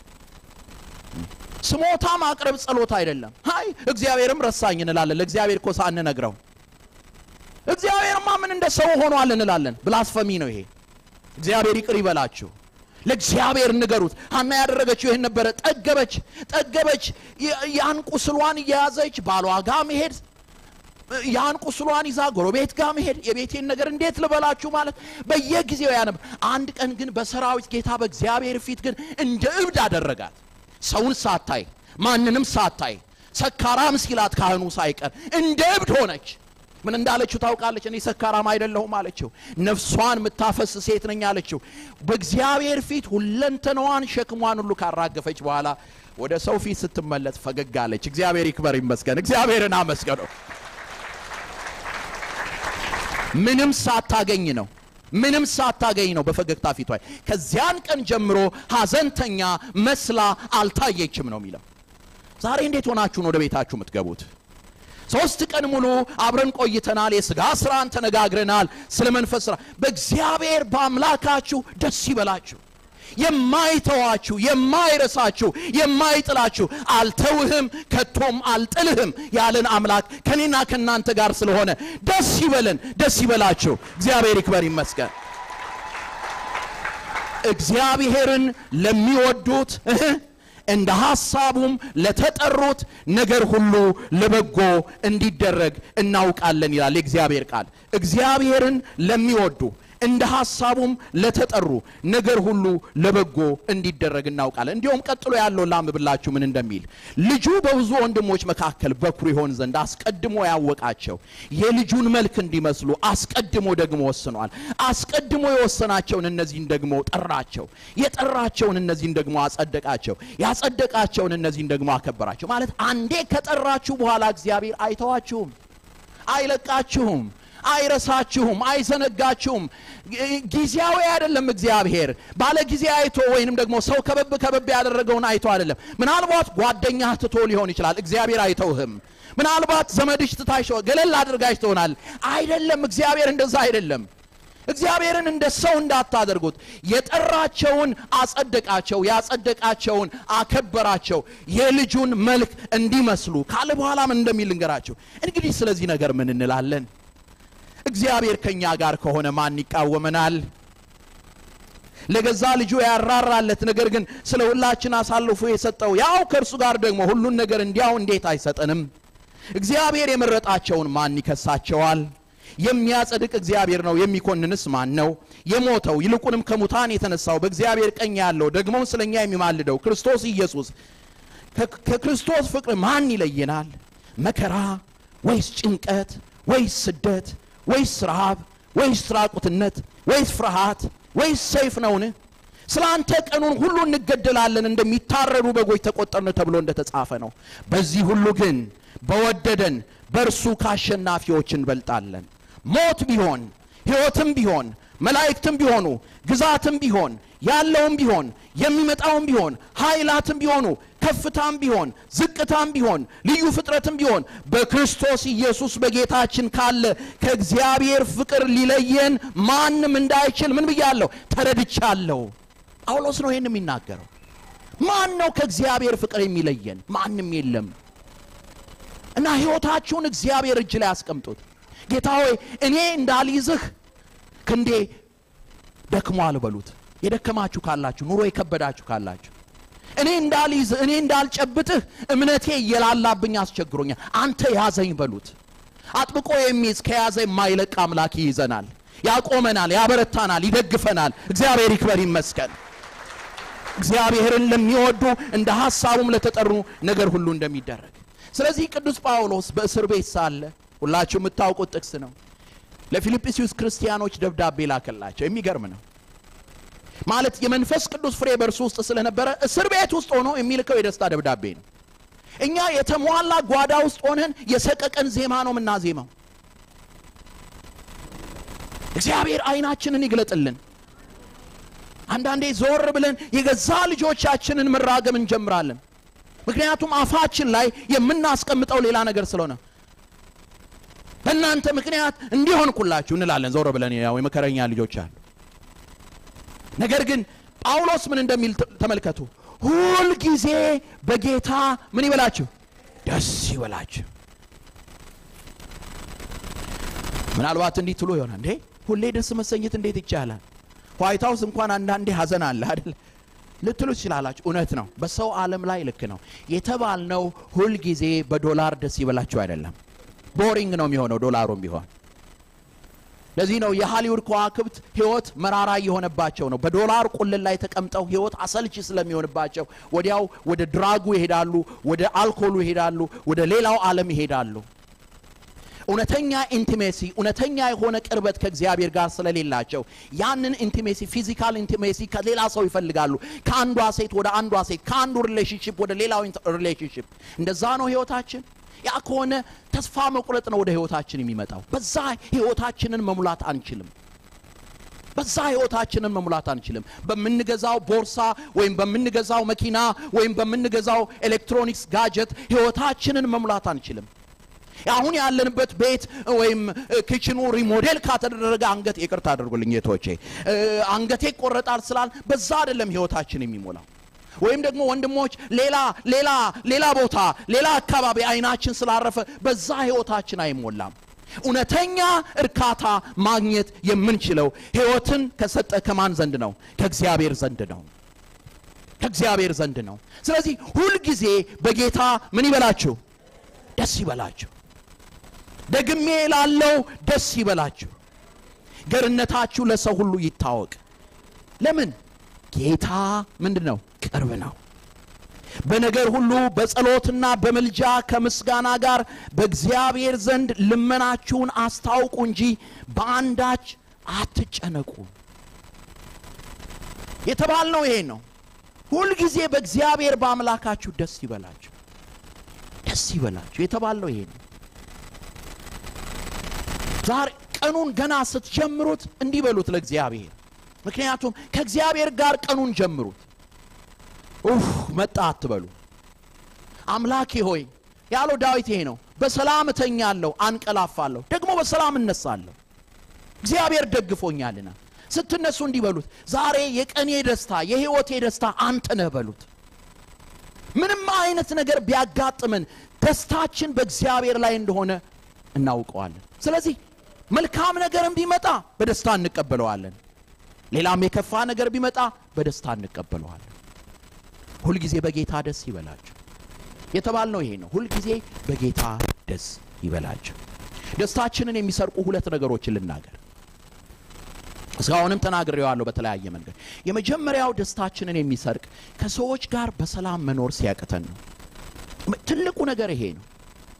ስሞታ ማቅረብ ጸሎት አይደለም። ሃይ እግዚአብሔርም ረሳኝ እንላለን። ለእግዚአብሔር እኮ ሳንነግረው እግዚአብሔርማ ምን እንደ ሰው ሆኗል እንላለን። ብላስፈሚ ነው ይሄ። እግዚአብሔር ይቅር ይበላችሁ። ለእግዚአብሔር ንገሩት። ሐና ያደረገችው ይሄን ነበር። ጠገበች ጠገበች ያን ቁስሏን እያያዘች ባሏ ጋር መሄድ፣ ያን ቁስሏን ይዛ ጎረቤት ጋር መሄድ፣ የቤቴን ነገር እንዴት ልበላችሁ ማለት በየጊዜው ያነብ። አንድ ቀን ግን በሰራዊት ጌታ በእግዚአብሔር ፊት ግን እንደ እብድ አደረጋት። ሰውን ሳታይ ማንንም ሳታይ ሰካራም ሲላት ካህኑ ሳይቀር እንደ እብድ ሆነች። ምን እንዳለችው ታውቃለች? እኔ ሰካራም አይደለሁም አለችው። ነፍሷን ምታፈስ ሴት ነኝ አለችው። በእግዚአብሔር ፊት ሁለንተናዋን ሸክሟን ሁሉ ካራገፈች በኋላ ወደ ሰው ፊት ስትመለስ ፈገግ አለች። እግዚአብሔር ይክበር ይመስገን። እግዚአብሔርን አመስግኑ። ምንም ሳታገኝ ነው ምንም ሳታገኝ ነው በፈገግታ ፊቷ። ከዚያን ቀን ጀምሮ ሐዘንተኛ መስላ አልታየችም ነው የሚለው። ዛሬ እንዴት ሆናችሁ ነው ወደ ቤታችሁ የምትገቡት? ሶስት ቀን ሙሉ አብረን ቆይተናል። የሥጋ ሥራን ተነጋግረናል። ስለ መንፈስ ሥራ በእግዚአብሔር በአምላካችሁ ደስ ይበላችሁ። የማይተዋችሁ የማይረሳችሁ የማይጥላችሁ አልተውህም ከቶም አልጥልህም ያለን አምላክ ከኔና ከናንተ ጋር ስለሆነ ደስ ይበለን ደስ ይበላችሁ። እግዚአብሔር ይክበር ይመስገን። እግዚአብሔርን ለሚወዱት እንደ ሐሳቡም ለተጠሩት ነገር ሁሉ ለበጎ እንዲደረግ እናውቃለን ይላል የእግዚአብሔር ቃል። እግዚአብሔርን ለሚወዱ እንደ ሐሳቡም ለተጠሩ ነገር ሁሉ ለበጎ እንዲደረግ እናውቃለን። እንዲሁም ቀጥሎ ያለው ላምብላችሁ ምን እንደሚል ልጁ በብዙ ወንድሞች መካከል በኩር ይሆን ዘንድ አስቀድሞ ያወቃቸው የልጁን መልክ እንዲመስሉ አስቀድሞ ደግሞ ወስኗል። አስቀድሞ የወሰናቸውን እነዚህን ደግሞ ጠራቸው፣ የጠራቸውን እነዚህን ደግሞ አጸደቃቸው፣ ያጸደቃቸውን እነዚህን ደግሞ አከበራቸው። ማለት አንዴ ከጠራችሁ በኋላ እግዚአብሔር አይተዋችሁም፣ አይለቃችሁም፣ አይረሳችሁም፣ አይዘነጋችሁም። ጊዜያዊ አይደለም እግዚአብሔር። ባለ ጊዜ አይቶ ወይንም ደግሞ ሰው ከበብ ከበብ ያደረገውን አይቶ አይደለም። ምናልባት ጓደኛ ትቶ ሊሆን ይችላል። እግዚአብሔር አይተውህም። ምናልባት ዘመድሽ ትታሽ ገለል አድርጋሽ ትሆናል። አይደለም እግዚአብሔር እንደዛ አይደለም። እግዚአብሔርን እንደ ሰው እንዳታደርጉት። የጠራቸውን አጸደቃቸው፣ ያጸደቃቸውን አከበራቸው፣ የልጁን መልክ እንዲመስሉ ካለ በኋላ ምን እንደሚል እንገራችሁ። እንግዲህ ስለዚህ ነገር ምን እንላለን? እግዚአብሔር ከኛ ጋር ከሆነ ማን ይቃወመናል? ለገዛ ልጁ ያራራለት ነገር ግን ስለ ሁላችን አሳልፎ የሰጠው ያው ከእርሱ ጋር ደግሞ ሁሉን ነገር እንዲያው እንዴት አይሰጠንም? እግዚአብሔር የመረጣቸውን ማን ይከሳቸዋል? የሚያጸድቅ እግዚአብሔር ነው የሚኮንንስ ማን ነው? የሞተው ይልቁንም ከሙታን የተነሳው በእግዚአብሔር ቀኝ ያለው ደግሞ ስለኛ የሚማልደው ክርስቶስ ኢየሱስ ከክርስቶስ ፍቅር ማን ይለየናል? መከራ ወይስ ጭንቀት ወይስ ስደት ወይስ ረሃብ ወይስ ራቁትነት ወይስ ፍርሃት ወይስ ሰይፍ ነውን? ስላንተ ቀኑን ሁሉ እንገደላለን እንደሚታረዱ በጎች ተቆጠርን ተብሎ እንደተጻፈ ነው። በዚህ ሁሉ ግን በወደደን በእርሱ ካሸናፊዎች እንበልጣለን። ሞት ቢሆን ሕይወትም ቢሆን መላእክትም ቢሆኑ ግዛትም ቢሆን ያለውም ቢሆን የሚመጣውም ቢሆን ኃይላትም ቢሆኑ ከፍታም ቢሆን ዝቅታም ቢሆን ልዩ ፍጥረትም ቢሆን በክርስቶስ ኢየሱስ በጌታችን ካለ ከእግዚአብሔር ፍቅር ሊለየን ማንም እንዳይችል ምን ብያለሁ? ተረድቻለሁ። ጳውሎስ ነው ይሄን የሚናገረው። ማን ነው ከእግዚአብሔር ፍቅር የሚለየን? ማንም የለም። እና ሕይወታችሁን እግዚአብሔር እጅ ላይ አስቀምጡት። ጌታ ሆይ እኔ እንዳልይዝህ ክንዴ ደክሟል በሉት። የደከማችሁ ካላችሁ ኑሮ የከበዳችሁ ካላችሁ እኔ እንዳልይዝ እኔ እንዳልጨብጥህ እምነቴ እየላላብኝ አስቸግሮኛል አንተ ያዘኝ በሉት። አጥብቆ የሚይዝ ከያዘ የማይለቅ አምላክ ይይዘናል፣ ያቆመናል፣ ያበረታናል፣ ይደግፈናል። እግዚአብሔር ይክበር ይመስገን። እግዚአብሔርን ለሚወዱ እንደ ሐሳቡም ለተጠሩ ነገር ሁሉ እንደሚደረግ። ስለዚህ ቅዱስ ጳውሎስ በእስር ቤት ሳለ ሁላችሁ የምታውቁት ጥቅስ ነው። ለፊልጵስዩስ ክርስቲያኖች ደብዳቤ ላከላቸው። የሚገርም ነው። ማለት የመንፈስ ቅዱስ ፍሬ በእርሱ ውስጥ ስለነበረ እስር ቤት ውስጥ ሆኖ የሚልከው የደስታ ደብዳቤ ነው። እኛ የተሟላ ጓዳ ውስጥ ሆነን የሰቀቀን ዜማ ነው የምናዜማው። እግዚአብሔር አይናችንን ይግለጥልን። አንዳንዴ ዞር ብለን የገዛ ልጆቻችንን መራገም እንጀምራለን። ምክንያቱም አፋችን ላይ የምናስቀምጠው ሌላ ነገር ስለሆነ በእናንተ ምክንያት እንዲሆንኩላችሁ እንላለን ዞር ብለን። ያው የመከረኛ ልጆች አሉ። ነገር ግን ጳውሎስ ምን እንደሚል ተመልከቱ። ሁል ጊዜ በጌታ ምን ይበላችሁ? ደስ ይበላችሁ። ምናልባት እንዲህ ትሉ ይሆናል፣ እንዴ ሁሌ ደስ መሰኘት እንዴት ይቻላል? ዋይት ሃውስ እንኳን አንዳንዴ ሐዘን አለ አይደል ልትሉ ይችላላችሁ። እውነት ነው። በሰው ዓለም ላይ ልክ ነው የተባልነው ሁል ጊዜ በዶላር ደስ ይበላችሁ አይደለም። ቦሪንግ ነው የሚሆነው ዶላሩም ቢሆን። ለዚህ ነው የሃሊውድ ከዋክብት ህይወት መራራ የሆነባቸው ነው። በዶላር ቁልል ላይ ተቀምጠው ህይወት አሰልቺ ስለሚሆንባቸው ወዲያው ወደ ድራጉ ይሄዳሉ፣ ወደ አልኮሉ ይሄዳሉ፣ ወደ ሌላው ዓለም ይሄዳሉ። እውነተኛ ኢንቲሜሲ እውነተኛ የሆነ ቅርበት ከእግዚአብሔር ጋር ስለሌላቸው ያንን ኢንቲሜሲ ፊዚካል ኢንቲሜሲ ከሌላ ሰው ይፈልጋሉ። ከአንዷ ሴት ወደ አንዷ ሴት፣ ከአንዱ ሪሌሽንሺፕ ወደ ሌላው ሪሌሽንሺፕ። እንደዛ ነው ህይወታችን። ያ ከሆነ ተስፋ መቁረጥ ነው ወደ ህይወታችን የሚመጣው። በዛ ህይወታችንን መሙላት አንችልም። በዛ ህይወታችንን መሙላት አንችልም። በመንገዛው ቦርሳ ወይም በመንገዛው መኪና ወይም በመንገዛው ኤሌክትሮኒክስ ጋጀት ህይወታችንን መሙላት አንችልም። አሁን ያለንበት ቤት ወይም ኪችኑ ሪሞዴል ካተደረገ አንገት ይቅርታ አድርጉልኝ እህቶቼ አንገቴ ቆረጣል ስላል በዛ አይደለም ህይወታችን የሚሞላው። ወይም ደግሞ ወንድሞች ሌላ ሌላ ሌላ ቦታ ሌላ አካባቢ አይናችን ስላረፈ በዛ ህይወታችን አይሞላም። እውነተኛ እርካታ ማግኘት የምንችለው ህይወትን ከሰጠ ከማን ዘንድ ነው? ከእግዚአብሔር ዘንድ ነው። ከእግዚአብሔር ዘንድ ነው። ስለዚህ ሁሉ ጊዜ በጌታ ምን ይበላችሁ? ደስ ይበላችሁ። ደግሜ ላለው ደስ ይበላችሁ። ገርነታችሁ ለሰው ሁሉ ይታወቅ። ለምን? ጌታ ምንድነው? ቅርብ ነው። በነገር ሁሉ በጸሎትና በመልጃ ከምስጋና ጋር በእግዚአብሔር ዘንድ ልመናችሁን አስታውቁ እንጂ በአንዳች አትጨነቁ። የተባልነው ይሄ ነው። ሁሉ ጊዜ በእግዚአብሔር በአምላካችሁ ደስ ይበላችሁ። ደስ ይበላችሁ የተባልነው ይሄ ነው። ዛሬ ቀኑን ገና ስትጀምሩት እንዲበሉት ለእግዚአብሔር። ምክንያቱም ከእግዚአብሔር ጋር ቀኑን ጀምሩት። ኡፍ መጣ አትበሉ። አምላኬ ሆይ ያለው ዳዊት ይሄ ነው። በሰላም ተኛለሁ አንቀላፋለሁ ደግሞ በሰላም እነሳለሁ እግዚአብሔር ደግፎኛልና። ስትነሱ እንዲበሉት ዛሬ የቀኔ ደስታ የህይወቴ ደስታ አንተ ነህ በሉት። ምንም አይነት ነገር ቢያጋጥመን ደስታችን በእግዚአብሔር ላይ እንደሆነ እናውቀዋለን። ስለዚህ መልካም ነገርም ቢመጣ በደስታ እንቀበለዋለን። ሌላም የከፋ ነገር ቢመጣ በደስታ እንቀበለዋለን። ሁሉ ጊዜ በጌታ ደስ ይበላችሁ የተባልነው ይሄ ነው። ሁሉ ጊዜ በጌታ ደስ ይበላችሁ። ደስታችንን የሚሰርቁ ሁለት ነገሮችን ልናገር። እስካሁንም ተናግሬዋለሁ በተለያየ መንገድ። የመጀመሪያው ደስታችንን የሚሰርቅ ከሰዎች ጋር በሰላም መኖር ሲያቅተን ነው። ትልቁ ነገር ይሄ ነው።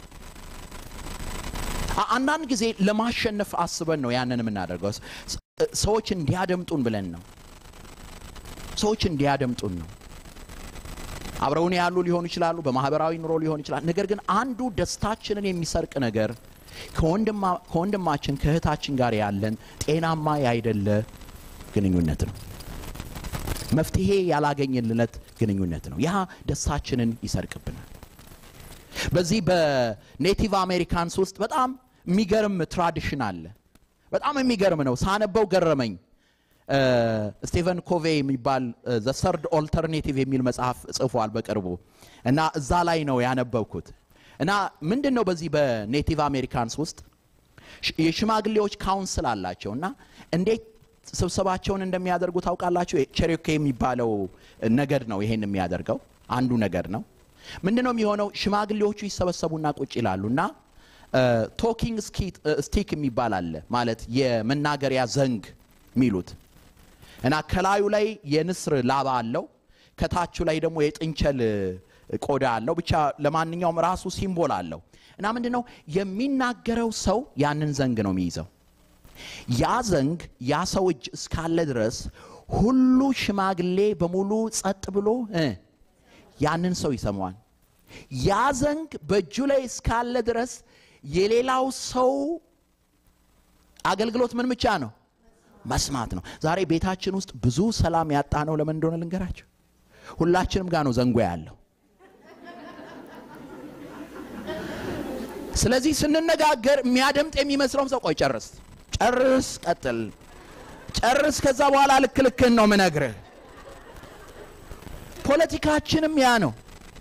አንዳንድ ጊዜ ለማሸነፍ አስበን ነው ያንን የምናደርገው። ሰዎች እንዲያደምጡን ብለን ነው። ሰዎች እንዲያደምጡን ነው። አብረውን ያሉ ሊሆኑ ይችላሉ፣ በማህበራዊ ኑሮ ሊሆን ይችላል። ነገር ግን አንዱ ደስታችንን የሚሰርቅ ነገር ከወንድማ ከወንድማችን ከእህታችን ጋር ያለን ጤናማ ያይደለ ግንኙነት ነው። መፍትሄ ያላገኘንለት ግንኙነት ነው። ያ ደስታችንን ይሰርቅብናል። በዚህ በኔቲቭ አሜሪካንስ ውስጥ በጣም የሚገርም ትራዲሽን አለ። በጣም የሚገርም ነው። ሳነበው ገረመኝ። ስቲቨን ኮቬ የሚባል ዘ ሰርድ ኦልተርኔቲቭ የሚል መጽሐፍ ጽፏል በቅርቡ እና እዛ ላይ ነው ያነበብኩት። እና ምንድነው በዚህ በኔቲቭ አሜሪካንስ ውስጥ የሽማግሌዎች ካውንስል አላቸው እና እንዴት ስብሰባቸውን እንደሚያደርጉ ታውቃላችሁ? ቼሮኬ የሚባለው ነገድ ነው ይሄን የሚያደርገው። አንዱ ነገር ነው። ምንድነው የሚሆነው? ሽማግሌዎቹ ይሰበሰቡና ቁጭ ይላሉና ቶኪንግ ስቲክ የሚባል አለ፣ ማለት የመናገሪያ ዘንግ ሚሉት እና ከላዩ ላይ የንስር ላባ አለው፣ ከታቹ ላይ ደግሞ የጥንቸል ቆዳ አለው። ብቻ ለማንኛውም ራሱ ሲምቦል አለው እና ምንድነው የሚናገረው ሰው ያንን ዘንግ ነው የሚይዘው። ያ ዘንግ ያ ሰው እጅ እስካለ ድረስ ሁሉ ሽማግሌ በሙሉ ጸጥ ብሎ ያንን ሰው ይሰማዋል። ያ ዘንግ በእጁ ላይ እስካለ ድረስ የሌላው ሰው አገልግሎት ምን ብቻ ነው? መስማት ነው። ዛሬ ቤታችን ውስጥ ብዙ ሰላም ያጣ ነው ለምን እንደሆነ ልንገራችሁ። ሁላችንም ጋር ነው ዘንጎ ያለው። ስለዚህ ስንነጋገር የሚያደምጥ የሚመስለው ሰው ቆይ ጨርስ ጨርስ ቀጥል ጨርስ ከዛ በኋላ ልክ ልክን ነው ምነግርህ። ፖለቲካችንም ያ ነው።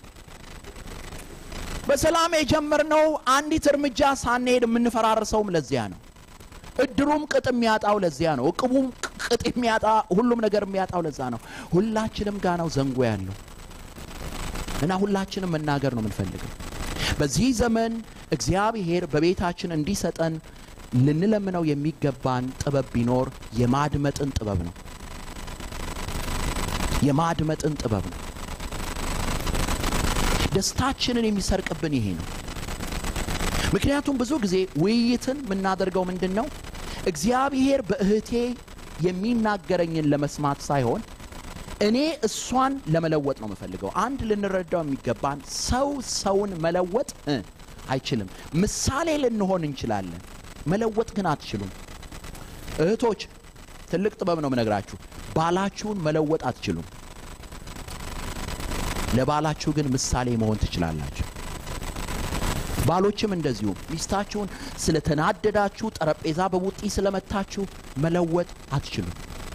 በሰላም የጀመርነው አንዲት እርምጃ ሳንሄድ የምንፈራርሰውም ለዚያ ነው። እድሩም ቅጥ የሚያጣው ለዚያ ነው። እቅቡም ቅጥ የሚያጣ ሁሉም ነገር የሚያጣው ለዛ ነው። ሁላችንም ጋር ነው ዘንጎ ያለው እና ሁላችንም መናገር ነው የምንፈልገው። በዚህ ዘመን እግዚአብሔር በቤታችን እንዲሰጠን ልንለምነው የሚገባን ጥበብ ቢኖር የማድመጥን ጥበብ ነው። የማድመጥን ጥበብ ነው። ደስታችንን የሚሰርቅብን ይሄ ነው። ምክንያቱም ብዙ ጊዜ ውይይትን የምናደርገው ምንድነው? እግዚአብሔር በእህቴ የሚናገረኝን ለመስማት ሳይሆን እኔ እሷን ለመለወጥ ነው የምፈልገው። አንድ ልንረዳው የሚገባን ሰው ሰውን መለወጥ አይችልም። ምሳሌ ልንሆን እንችላለን፣ መለወጥ ግን አትችሉም። እህቶች ትልቅ ጥበብ ነው የምነግራችሁ። ባላችሁን መለወጥ አትችሉም። ለባላችሁ ግን ምሳሌ መሆን ትችላላችሁ። ባሎችም እንደዚሁ ሚስታችሁን ስለተናደዳችሁ ጠረጴዛ በቡጢ ስለመታችሁ መለወጥ አትችሉም።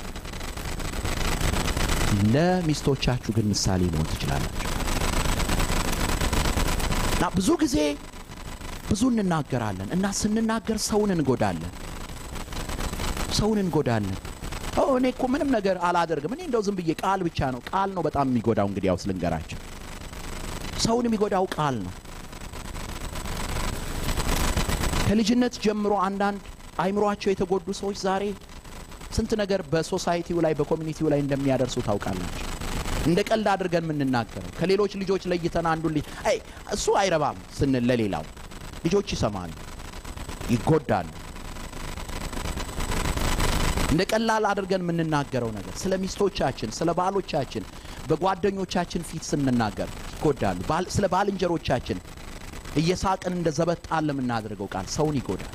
ለሚስቶቻችሁ ግን ምሳሌ መሆን ትችላላችሁ። እና ብዙ ጊዜ ብዙ እንናገራለን እና ስንናገር ሰውን እንጎዳለን። ሰውን እንጎዳለን። ኦ እኔ እኮ ምንም ነገር አላደርግም፣ እኔ እንደው ዝም ብዬ ቃል ብቻ ነው። ቃል ነው በጣም የሚጎዳው። እንግዲህ ያው ስለንገራችሁ ሰውን የሚጎዳው ቃል ነው። ከልጅነት ጀምሮ አንዳንድ አይምሮአቸው የተጎዱ ሰዎች ዛሬ ስንት ነገር በሶሳይቲው ላይ በኮሚኒቲው ላይ እንደሚያደርሱ ታውቃላችሁ። እንደ ቀልድ አድርገን ምንናገረው ከሌሎች ልጆች ለይተን አንዱ ልጅ አይ እሱ አይረባም ስንል ለሌላው ልጆች ይሰማሉ፣ ይጎዳሉ። እንደ ቀላል አድርገን ምንናገረው ነገር ስለ ሚስቶቻችን ስለ ባሎቻችን በጓደኞቻችን ፊት ስንናገር ይጎዳሉ። ባል ስለ ባልንጀሮቻችን እየሳቅን እንደ ዘበጣል ለምናደርገው ቃል ሰውን ይጎዳል።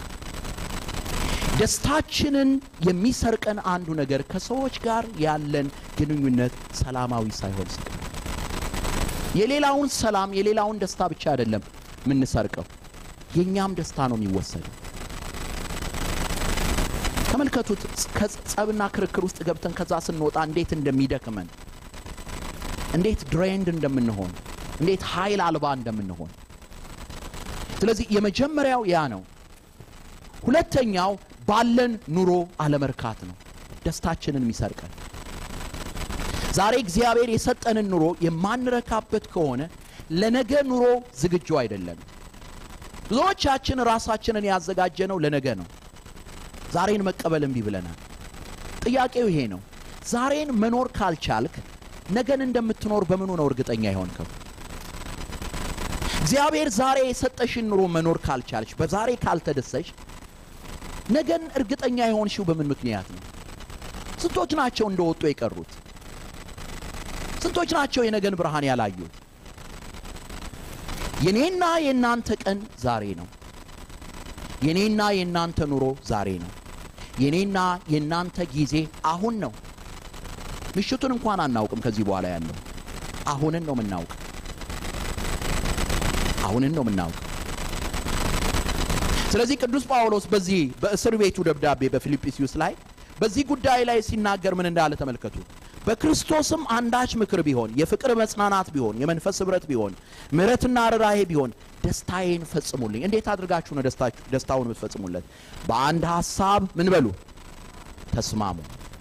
ደስታችንን የሚሰርቀን አንዱ ነገር ከሰዎች ጋር ያለን ግንኙነት ሰላማዊ ሳይሆን ሲቀር የሌላውን ሰላም የሌላውን ደስታ ብቻ አይደለም ምን ሰርቀው የኛም ደስታ ነው የሚወሰደው። ተመልከቱት ከጸብና ክርክር ውስጥ ገብተን ከዛ ስንወጣ እንዴት እንደሚደክመን፣ እንዴት ድሬንድ እንደምንሆን፣ እንዴት ኃይል አልባ እንደምንሆን። ስለዚህ የመጀመሪያው ያ ነው። ሁለተኛው ባለን ኑሮ አለመርካት ነው ደስታችንን የሚሰርቀን። ዛሬ እግዚአብሔር የሰጠንን ኑሮ የማንረካበት ከሆነ ለነገ ኑሮ ዝግጁ አይደለም። ብዙዎቻችን ራሳችንን ያዘጋጀነው ለነገ ነው። ዛሬን መቀበል እምቢ ብለናል። ጥያቄው ይሄ ነው። ዛሬን መኖር ካልቻልክ ነገን እንደምትኖር በምኑ ነው እርግጠኛ ይሆንከው? እግዚአብሔር ዛሬ የሰጠሽን ኑሮ መኖር ካልቻልሽ፣ በዛሬ ካልተደሰሽ ነገን እርግጠኛ ይሆንሽው በምን ምክንያት ነው? ስንቶች ናቸው እንደወጡ የቀሩት? ስንቶች ናቸው የነገን ብርሃን ያላዩት? የኔና የናንተ ቀን ዛሬ ነው። የኔና የናንተ ኑሮ ዛሬ ነው። የኔና የናንተ ጊዜ አሁን ነው። ምሽቱን እንኳን አናውቅም። ከዚህ በኋላ ያለው አሁንን ነው የምናውቀው። አሁንን ነው የምናውቀው። ስለዚህ ቅዱስ ጳውሎስ በዚህ በእስር ቤቱ ደብዳቤ በፊልጵስዩስ ላይ በዚህ ጉዳይ ላይ ሲናገር ምን እንዳለ ተመልከቱ። በክርስቶስም አንዳች ምክር ቢሆን፣ የፍቅር መጽናናት ቢሆን፣ የመንፈስ ህብረት ቢሆን፣ ምሕረትና ርኅራኄ ቢሆን ደስታዬን ፈጽሙልኝ። እንዴት አድርጋችሁ ነው ደስታችሁ ደስታውን የምትፈጽሙለት? በአንድ ሐሳብ ምን በሉ? ተስማሙ።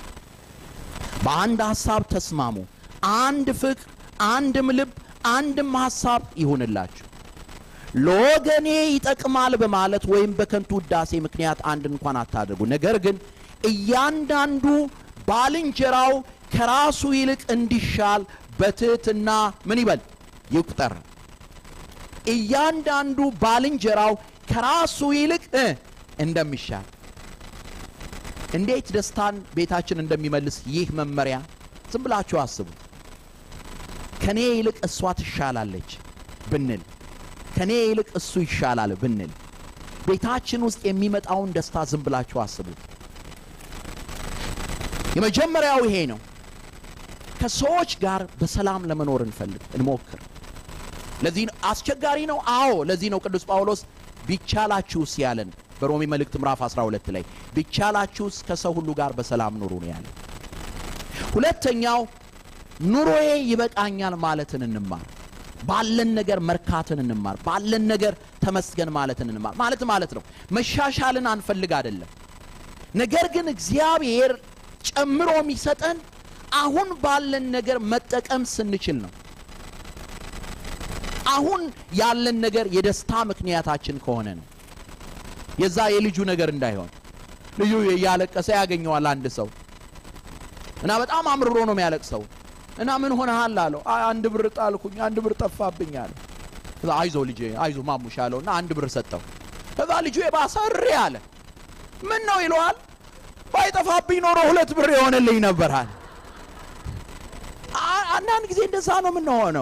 በአንድ ሐሳብ ተስማሙ። አንድ ፍቅር፣ አንድም ልብ፣ አንድም ሐሳብ ይሁንላችሁ። ለወገኔ ይጠቅማል በማለት ወይም በከንቱ ውዳሴ ምክንያት አንድ እንኳን አታድርጉ። ነገር ግን እያንዳንዱ ባልንጀራው ከራሱ ይልቅ እንዲሻል በትህትና ምን ይበል? ይቁጠር። እያንዳንዱ ባልንጀራው ከራሱ ይልቅ እንደሚሻል። እንዴት ደስታን ቤታችን እንደሚመልስ ይህ መመሪያ ዝም ብላችሁ አስቡ። ከኔ ይልቅ እሷ ትሻላለች ብንል፣ ከኔ ይልቅ እሱ ይሻላል ብንል ቤታችን ውስጥ የሚመጣውን ደስታ ዝም ብላችሁ አስቡ። የመጀመሪያው ይሄ ነው። ከሰዎች ጋር በሰላም ለመኖር እንፈልግ እንሞክር። ለዚህ አስቸጋሪ ነው። አዎ ለዚህ ነው ቅዱስ ጳውሎስ ቢቻላችሁስ ያለን በሮሜ መልእክት ምዕራፍ አስራ ሁለት ላይ ቢቻላችሁስ ከሰው ሁሉ ጋር በሰላም ኑሩ ነው ያለው። ሁለተኛው ኑሮዬ ይበቃኛል ማለትን እንማር። ባለን ነገር መርካትን እንማር። ባለን ነገር ተመስገን ማለትን እንማር። ማለት ማለት ነው መሻሻልን አንፈልግ አይደለም። ነገር ግን እግዚአብሔር ጨምሮ የሚሰጠን አሁን ባለን ነገር መጠቀም ስንችል ነው። አሁን ያለን ነገር የደስታ ምክንያታችን ከሆነ ነው። የዛ የልጁ ነገር እንዳይሆን ልጁ ያለቀሰ ያገኘዋል አንድ ሰው እና በጣም አምርሮ ነው የሚያለቅሰው እና ምን ሆነሃል አለው። አንድ ብር ጣልኩኝ፣ አንድ ብር ጠፋብኝ አለ። ከዛ አይዞ ልጄ አይዞ ማሙሽ አለውና አንድ ብር ሰጠው። ከዛ ልጁ የባሰር ያለ ምን ነው ይለዋል። ባይጠፋብኝ ኖሮ ሁለት ብር ይሆንልኝ ነበርሃል። አንዳንድ ጊዜ እንደዛ ነው ምን ሆነው።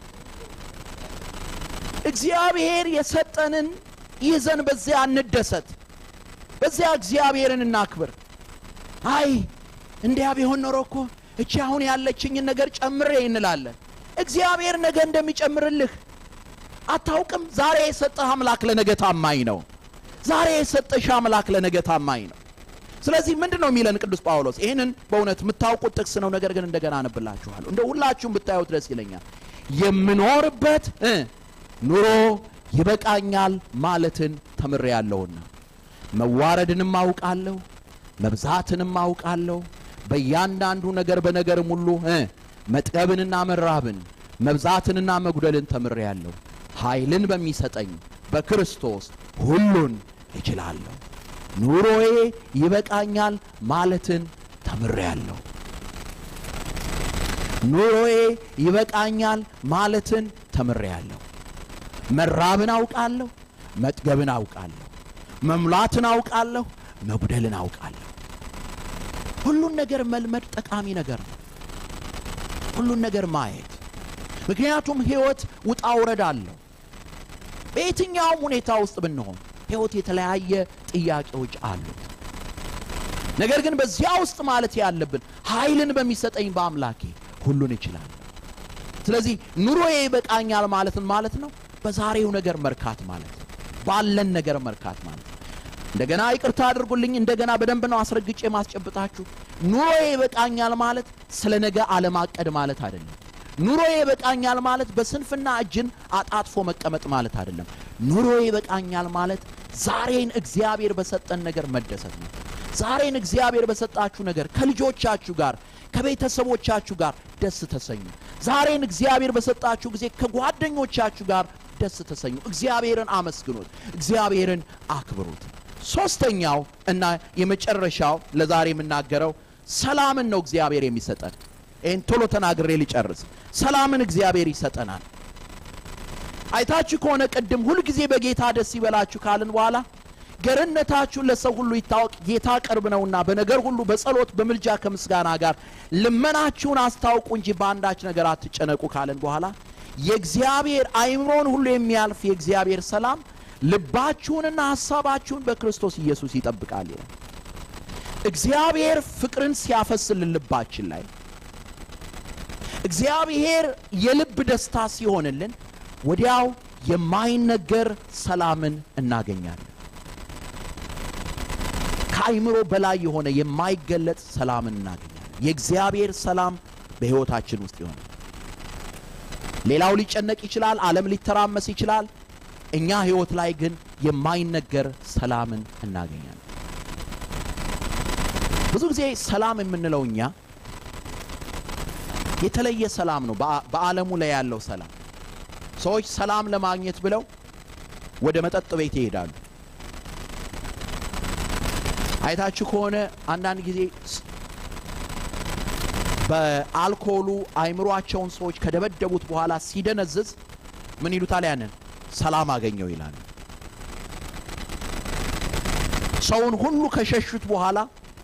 እግዚአብሔር የሰጠንን ይዘን በዚያ እንደሰት፣ በዚያ እግዚአብሔርን እናክብር። አይ እንዲያ ቢሆን ኖሮ እኮ እቺ አሁን ያለችኝን ነገር ጨምሬ እንላለን። እግዚአብሔር ነገ እንደሚጨምርልህ አታውቅም። ዛሬ የሰጠህ አምላክ ለነገ ታማኝ ነው። ዛሬ የሰጠሽ አምላክ ለነገ ታማኝ ነው። ስለዚህ ምንድነው የሚለን ቅዱስ ጳውሎስ? ይሄንን በእውነት የምታውቁት ጥቅስ ነው። ነገር ግን እንደገና አነብላችኋለሁ። እንደ ሁላችሁም ብታዩት ደስ ይለኛል። የምኖርበት ኑሮ ይበቃኛል ማለትን ተምሬያለሁና መዋረድንም አውቃለሁ፣ መብዛትንም አውቃለሁ። በእያንዳንዱ ነገር በነገርም ሁሉ መጥገብንና መራብን፣ መብዛትንና መጉደልን ተምሬያለሁ። ኃይልን በሚሰጠኝ በክርስቶስ ሁሉን እችላለሁ። ኑሮዬ ይበቃኛል ማለትን ተምሬያለሁ። ኑሮዬ ይበቃኛል ማለትን ተምሬያለሁ። መራብን አውቃለሁ፣ መጥገብን አውቃለሁ፣ መሙላትን አውቃለሁ፣ መጉደልን አውቃለሁ። ሁሉን ነገር መልመድ ጠቃሚ ነገር ነው። ሁሉን ነገር ማየት። ምክንያቱም ህይወት ውጣ ውረድ አለው። በየትኛውም ሁኔታ ውስጥ ብንሆን ህይወት የተለያየ ጥያቄዎች አሉት። ነገር ግን በዚያ ውስጥ ማለት ያለብን ኃይልን በሚሰጠኝ በአምላኬ ሁሉን ይችላል። ስለዚህ ኑሮዬ ይበቃኛል ማለትን ማለት ነው በዛሬው ነገር መርካት ማለት ነው። ባለን ነገር መርካት ማለት ነው። እንደገና ይቅርታ አድርጉልኝ፣ እንደገና በደንብ ነው አስረግጬ ማስጨብጣችሁ። ኑሮዬ ይበቃኛል ማለት ስለ ነገ አለማቀድ ማለት አይደለም። ኑሮዬ ይበቃኛል ማለት በስንፍና እጅን አጣጥፎ መቀመጥ ማለት አይደለም። ኑሮዬ ይበቃኛል ማለት ዛሬን እግዚአብሔር በሰጠን ነገር መደሰት ነው። ዛሬን እግዚአብሔር በሰጣችሁ ነገር ከልጆቻችሁ ጋር ከቤተሰቦቻችሁ ጋር ደስ ተሰኙ። ዛሬን እግዚአብሔር በሰጣችሁ ጊዜ ከጓደኞቻችሁ ጋር ደስ ተሰኙ እግዚአብሔርን አመስግኑት እግዚአብሔርን አክብሩት ሶስተኛው እና የመጨረሻው ለዛሬ የምናገረው ሰላምን ነው እግዚአብሔር የሚሰጠን እን ቶሎ ተናግሬ ሊጨርስ ሰላምን እግዚአብሔር ይሰጠናል አይታችሁ ከሆነ ቀድም ሁሉ ጊዜ በጌታ ደስ ይበላችሁ ካልን በኋላ ገርነታችሁ ለሰው ሁሉ ይታወቅ ጌታ ቅርብ ነውና በነገር ሁሉ በጸሎት በመልጃ ከምስጋና ጋር ልመናችሁን አስታውቁ እንጂ ባንዳች ነገር አትጨነቁ ካልን በኋላ የእግዚአብሔር አይምሮን ሁሉ የሚያልፍ የእግዚአብሔር ሰላም ልባችሁንና ሐሳባችሁን በክርስቶስ ኢየሱስ ይጠብቃል ይላል እግዚአብሔር ፍቅርን ሲያፈስልን ልባችን ላይ እግዚአብሔር የልብ ደስታ ሲሆንልን ወዲያው የማይነገር ሰላምን እናገኛለን ከአይምሮ በላይ የሆነ የማይገለጥ ሰላምን እናገኛለን የእግዚአብሔር ሰላም በሕይወታችን ውስጥ ይሆናል ሌላው ሊጨነቅ ይችላል ዓለም ሊተራመስ ይችላል እኛ ሕይወት ላይ ግን የማይነገር ሰላምን እናገኛለን ብዙ ጊዜ ሰላም የምንለው እኛ የተለየ ሰላም ነው በዓለሙ ላይ ያለው ሰላም ሰዎች ሰላም ለማግኘት ብለው ወደ መጠጥ ቤት ይሄዳሉ አይታችሁ ከሆነ አንዳንድ ጊዜ በአልኮሉ አይምሮአቸውን ሰዎች ከደበደቡት በኋላ ሲደነዝዝ ምን ይሉታል ያንን ሰላም አገኘው ይላል ሰውን ሁሉ ከሸሹት በኋላ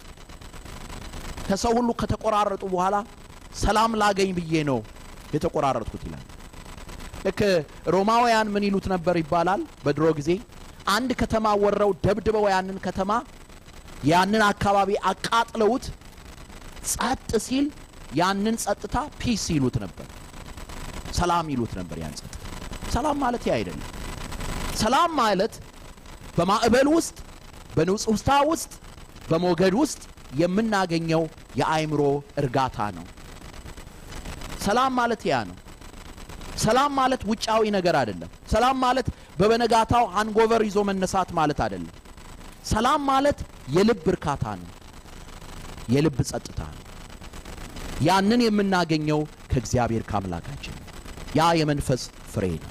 ከሰው ሁሉ ከተቆራረጡ በኋላ ሰላም ላገኝ ብዬ ነው የተቆራረጥኩት ይላል ለከ ሮማውያን ምን ይሉት ነበር ይባላል በድሮ ጊዜ አንድ ከተማ ወረው ደብድበው ያንን ከተማ ያንን አካባቢ አቃጥለውት ጸጥ ሲል ያንን ጸጥታ ፒስ ይሉት ነበር ሰላም ይሉት ነበር ያን ጸጥታ ሰላም ማለት ያ አይደለም ሰላም ማለት በማዕበል ውስጥ በንጹህታ ውስጥ በሞገድ ውስጥ የምናገኘው የአይምሮ እርጋታ ነው ሰላም ማለት ያ ነው ሰላም ማለት ውጫዊ ነገር አይደለም ሰላም ማለት በበነጋታው አንጎቨር ይዞ መነሳት ማለት አይደለም ሰላም ማለት የልብ እርካታ ነው የልብ ጸጥታ ነው ያንን የምናገኘው ከእግዚአብሔር ካምላካችን ያ የመንፈስ ፍሬ ነው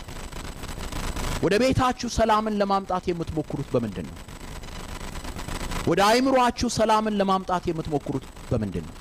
ወደ ቤታችሁ ሰላምን ለማምጣት የምትሞክሩት በመንደነው ወደ አይምሮአችሁ ሰላምን ለማምጣት የምትሞክሩት በመንደነው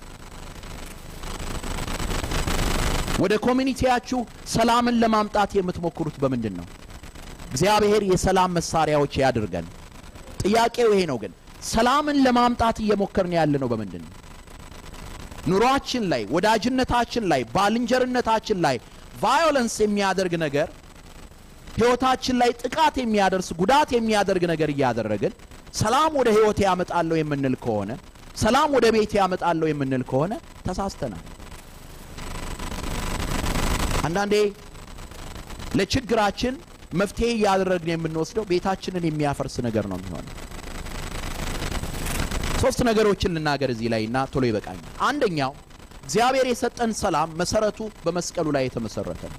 ወደ ኮሚኒቲያችሁ ሰላምን ለማምጣት የምትሞክሩት በመንደነው እግዚአብሔር የሰላም መሳሪያዎች ያድርገን ጥያቄው ይሄ ነው ግን ሰላምን ለማምጣት እየሞከርን ያለነው በመንደነው ኑሯችን ላይ ወዳጅነታችን ላይ ባልንጀርነታችን ላይ ቫዮለንስ የሚያደርግ ነገር ሕይወታችን ላይ ጥቃት የሚያደርስ ጉዳት የሚያደርግ ነገር እያደረግን ሰላም ወደ ሕይወት ያመጣለው የምንል ከሆነ ሰላም ወደ ቤት ያመጣለው የምንል ከሆነ ተሳስተናል አንዳንዴ ለችግራችን መፍትሄ ያደረግን የምንወስደው ቤታችንን የሚያፈርስ ነገር ነው የሚሆነው ሶስት ነገሮችን ልናገር እዚህ ላይና ቶሎ ይበቃኛል አንደኛው እግዚአብሔር የሰጠን ሰላም መሰረቱ በመስቀሉ ላይ የተመሰረተ ነው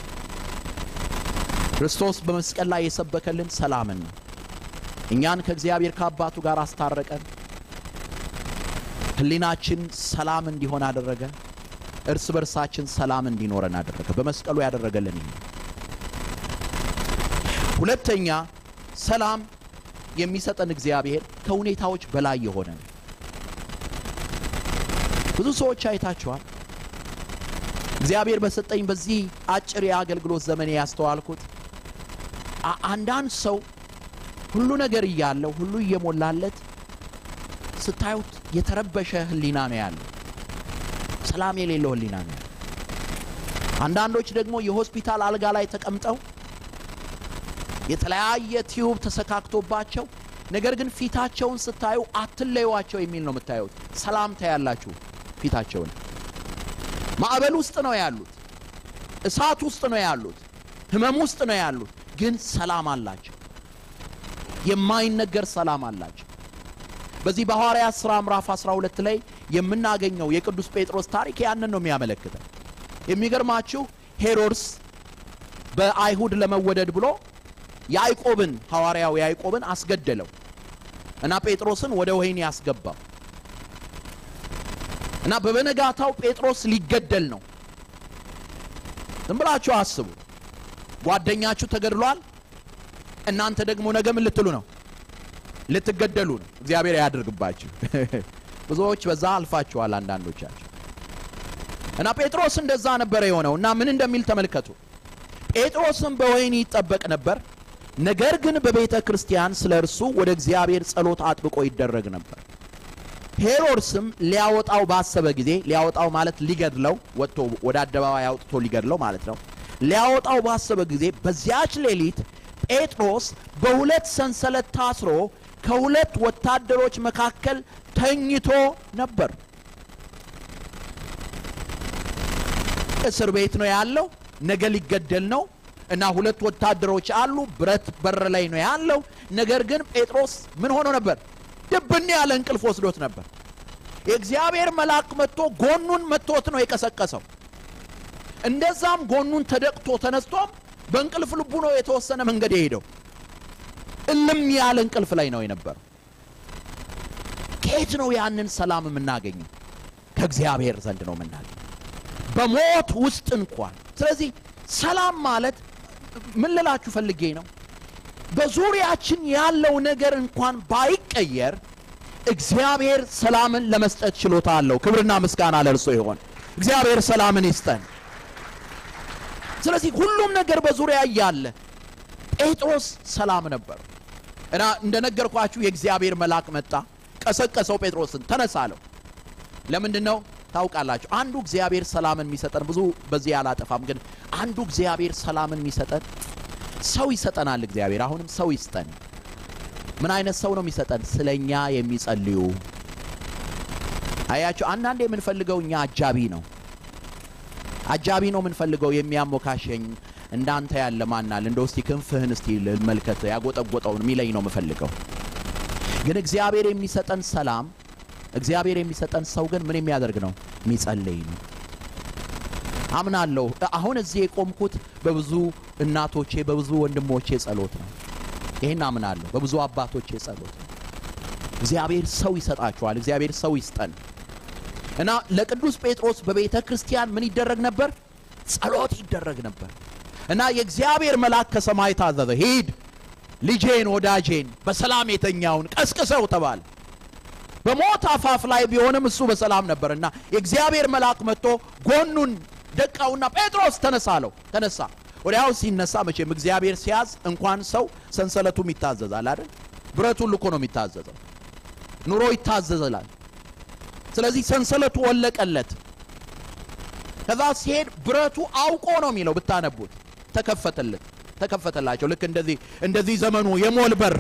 ክርስቶስ በመስቀል ላይ የሰበከልን ሰላምን ነው እኛን ከእግዚአብሔር ከአባቱ ጋር አስታረቀን ህሊናችን ሰላም እንዲሆን አደረገ እርስ በርሳችን ሰላም እንዲኖረን አደረገ በመስቀሉ ያደረገልን ይሄ ሁለተኛ ሰላም የሚሰጠን እግዚአብሔር ከሁኔታዎች በላይ የሆነ ነው ብዙ ሰዎች አይታችኋል እግዚአብሔር በሰጠኝ በዚህ አጭር የአገልግሎት ዘመን ያስተዋልኩት አንዳንድ ሰው ሁሉ ነገር ይያለው ሁሉ እየሞላለት ስታዩት የተረበሸ ህሊና ነው ያለው ሰላም የሌለው ህሊና ነው አንዳንዶች ደግሞ የሆስፒታል አልጋ ላይ ተቀምጠው የተለያየ ቲዩብ ተሰካክቶባቸው ነገር ግን ፊታቸውን ስታዩ አትለዩዋቸው የሚል ነው የምታዩት ሰላም ታያላችሁ ፊታቸውን ማዕበል ውስጥ ነው ያሉት እሳት ውስጥ ነው ያሉት ህመም ውስጥ ነው ያሉት ግን ሰላም አላቸው የማይነገር ሰላም አላቸው በዚህ በሐዋርያት ሥራ ምዕራፍ አስራ ሁለት ላይ የምናገኘው የቅዱስ ጴጥሮስ ታሪክ ያንን ነው የሚያመለክተው የሚገርማችሁ ሄሮድስ በአይሁድ ለመወደድ ብሎ ያዕቆብን ሐዋርያው ያዕቆብን አስገደለው እና ጴጥሮስን ወደ ወህኒ ያስገባው እና በበነጋታው ጴጥሮስ ሊገደል ነው ዝም ብላችሁ አስቡ ጓደኛችሁ ተገድሏል እናንተ ደግሞ ነገ ምን ልትሉ ነው ልትገደሉ ነው እግዚአብሔር ያድርግባችሁ ብዙዎች በዛ አልፋችኋል አንዳንዶቻችሁ እና ጴጥሮስ እንደዛ ነበር የሆነው እና ምን እንደሚል ተመልከቱ ጴጥሮስም በወህኒ ይጠበቅ ነበር ነገር ግን በቤተ ክርስቲያን ስለርሱ ወደ እግዚአብሔር ጸሎት አጥብቆ ይደረግ ነበር ሄሮድስም ሊያወጣው ባሰበ ጊዜ ሊያወጣው ማለት ሊገድለው ወጥቶ ወደ አደባባይ አውጥቶ ሊገድለው ማለት ነው ሊያወጣው ባሰበ ጊዜ በዚያች ሌሊት ጴጥሮስ በሁለት ሰንሰለት ታስሮ ከሁለት ወታደሮች መካከል ተኝቶ ነበር እስር ቤት ነው ያለው ነገ ሊገደል ነው እና ሁለት ወታደሮች አሉ ብረት በር ላይ ነው ያለው ነገር ግን ጴጥሮስ ምን ሆኖ ነበር ድብን ያለ እንቅልፍ ወስዶት ነበር የእግዚአብሔር መልአክ መጥቶ ጎኑን መጥቶት ነው የቀሰቀሰው እንደዛም ጎኑን ተደቅቶ ተነስቶም በእንቅልፍ ልቡ ነው የተወሰነ መንገድ የሄደው እልም ያለ እንቅልፍ ላይ ነው የነበረው ከየት ነው ያንን ሰላም የምናገኘው ከእግዚአብሔር ዘንድ ነው የምናገኘው በሞት ውስጥ እንኳን ስለዚህ ሰላም ማለት ምን ልላችሁ ፈልጌ ነው በዙሪያችን ያለው ነገር እንኳን ባይቀየር እግዚአብሔር ሰላምን ለመስጠት ችሎታ አለው ክብርና ምስጋና ለእርሱ ይሁን እግዚአብሔር ሰላምን ይስጠን ስለዚህ ሁሉም ነገር በዙሪያ ያለ ጴጥሮስ ሰላም ነበር እና እንደነገርኳችሁ የእግዚአብሔር መልአክ መጣ ቀሰቀሰው ጴጥሮስን ተነሳለው ለምንድነው ታውቃላችሁ አንዱ እግዚአብሔር ሰላምን የሚሰጠን ብዙ በዚህ ያላጠፋም ግን አንዱ እግዚአብሔር ሰላምን የሚሰጠን ሰው ይሰጠናል እግዚአብሔር አሁንም ሰው ይስጠን ምን አይነት ሰው ነው የሚሰጠን ስለኛ የሚጸልዩ አያችሁ አንዳንዴ ምን ፈልገውኛ አጃቢ ነው አጃቢ ነው ምን ፈልገው የሚያሞካሸኝ እንዳንተ ያለ ማናል እንደው እስቲ ክንፍህን እስቲ ልመልከት ያጎጠጎጠውን ሚለኝ ነው መፈልገው ግን እግዚአብሔር የሚሰጠን ሰላም እግዚአብሔር የሚሰጠን ሰው ግን ምን የሚያደርግ ነው የሚጸልይ ነው አምናለሁ አሁን እዚህ የቆምኩት በብዙ እናቶቼ በብዙ ወንድሞቼ ጸሎት ነው ይሄን አምናለሁ በብዙ አባቶቼ ጸሎት ነው እግዚአብሔር ሰው ይሰጣቸዋል እግዚአብሔር ሰው ይስጠን እና ለቅዱስ ጴጥሮስ በቤተ ክርስቲያን ምን ይደረግ ነበር ጸሎት ይደረግ ነበር እና የእግዚአብሔር መልአክ ከሰማይ ታዘዘ ሂድ ልጄን ወዳጄን በሰላም የተኛውን ቀስቅሰው ተባለ በሞት አፋፍ ላይ ቢሆንም እሱ በሰላም ነበርና የእግዚአብሔር መልአክ መጥቶ ጎኑን ደቃውና ጴጥሮስ ተነሳለው ተነሳ ወዲያው ሲነሳ መቼም እግዚአብሔር ሲያዝ እንኳን ሰው ሰንሰለቱም ይታዘዛል አይደል ብረቱ ልኮ ነው የሚታዘዘው ኑሮ ይታዘዛል ስለዚህ ሰንሰለቱ ወለቀለት ከዛ ሲሄድ ብረቱ አውቆ ነው የሚለው ብታነቡት ተከፈተለት ተከፈተላቸው ልክ እንደዚህ እንደዚህ ዘመኑ የሞል በር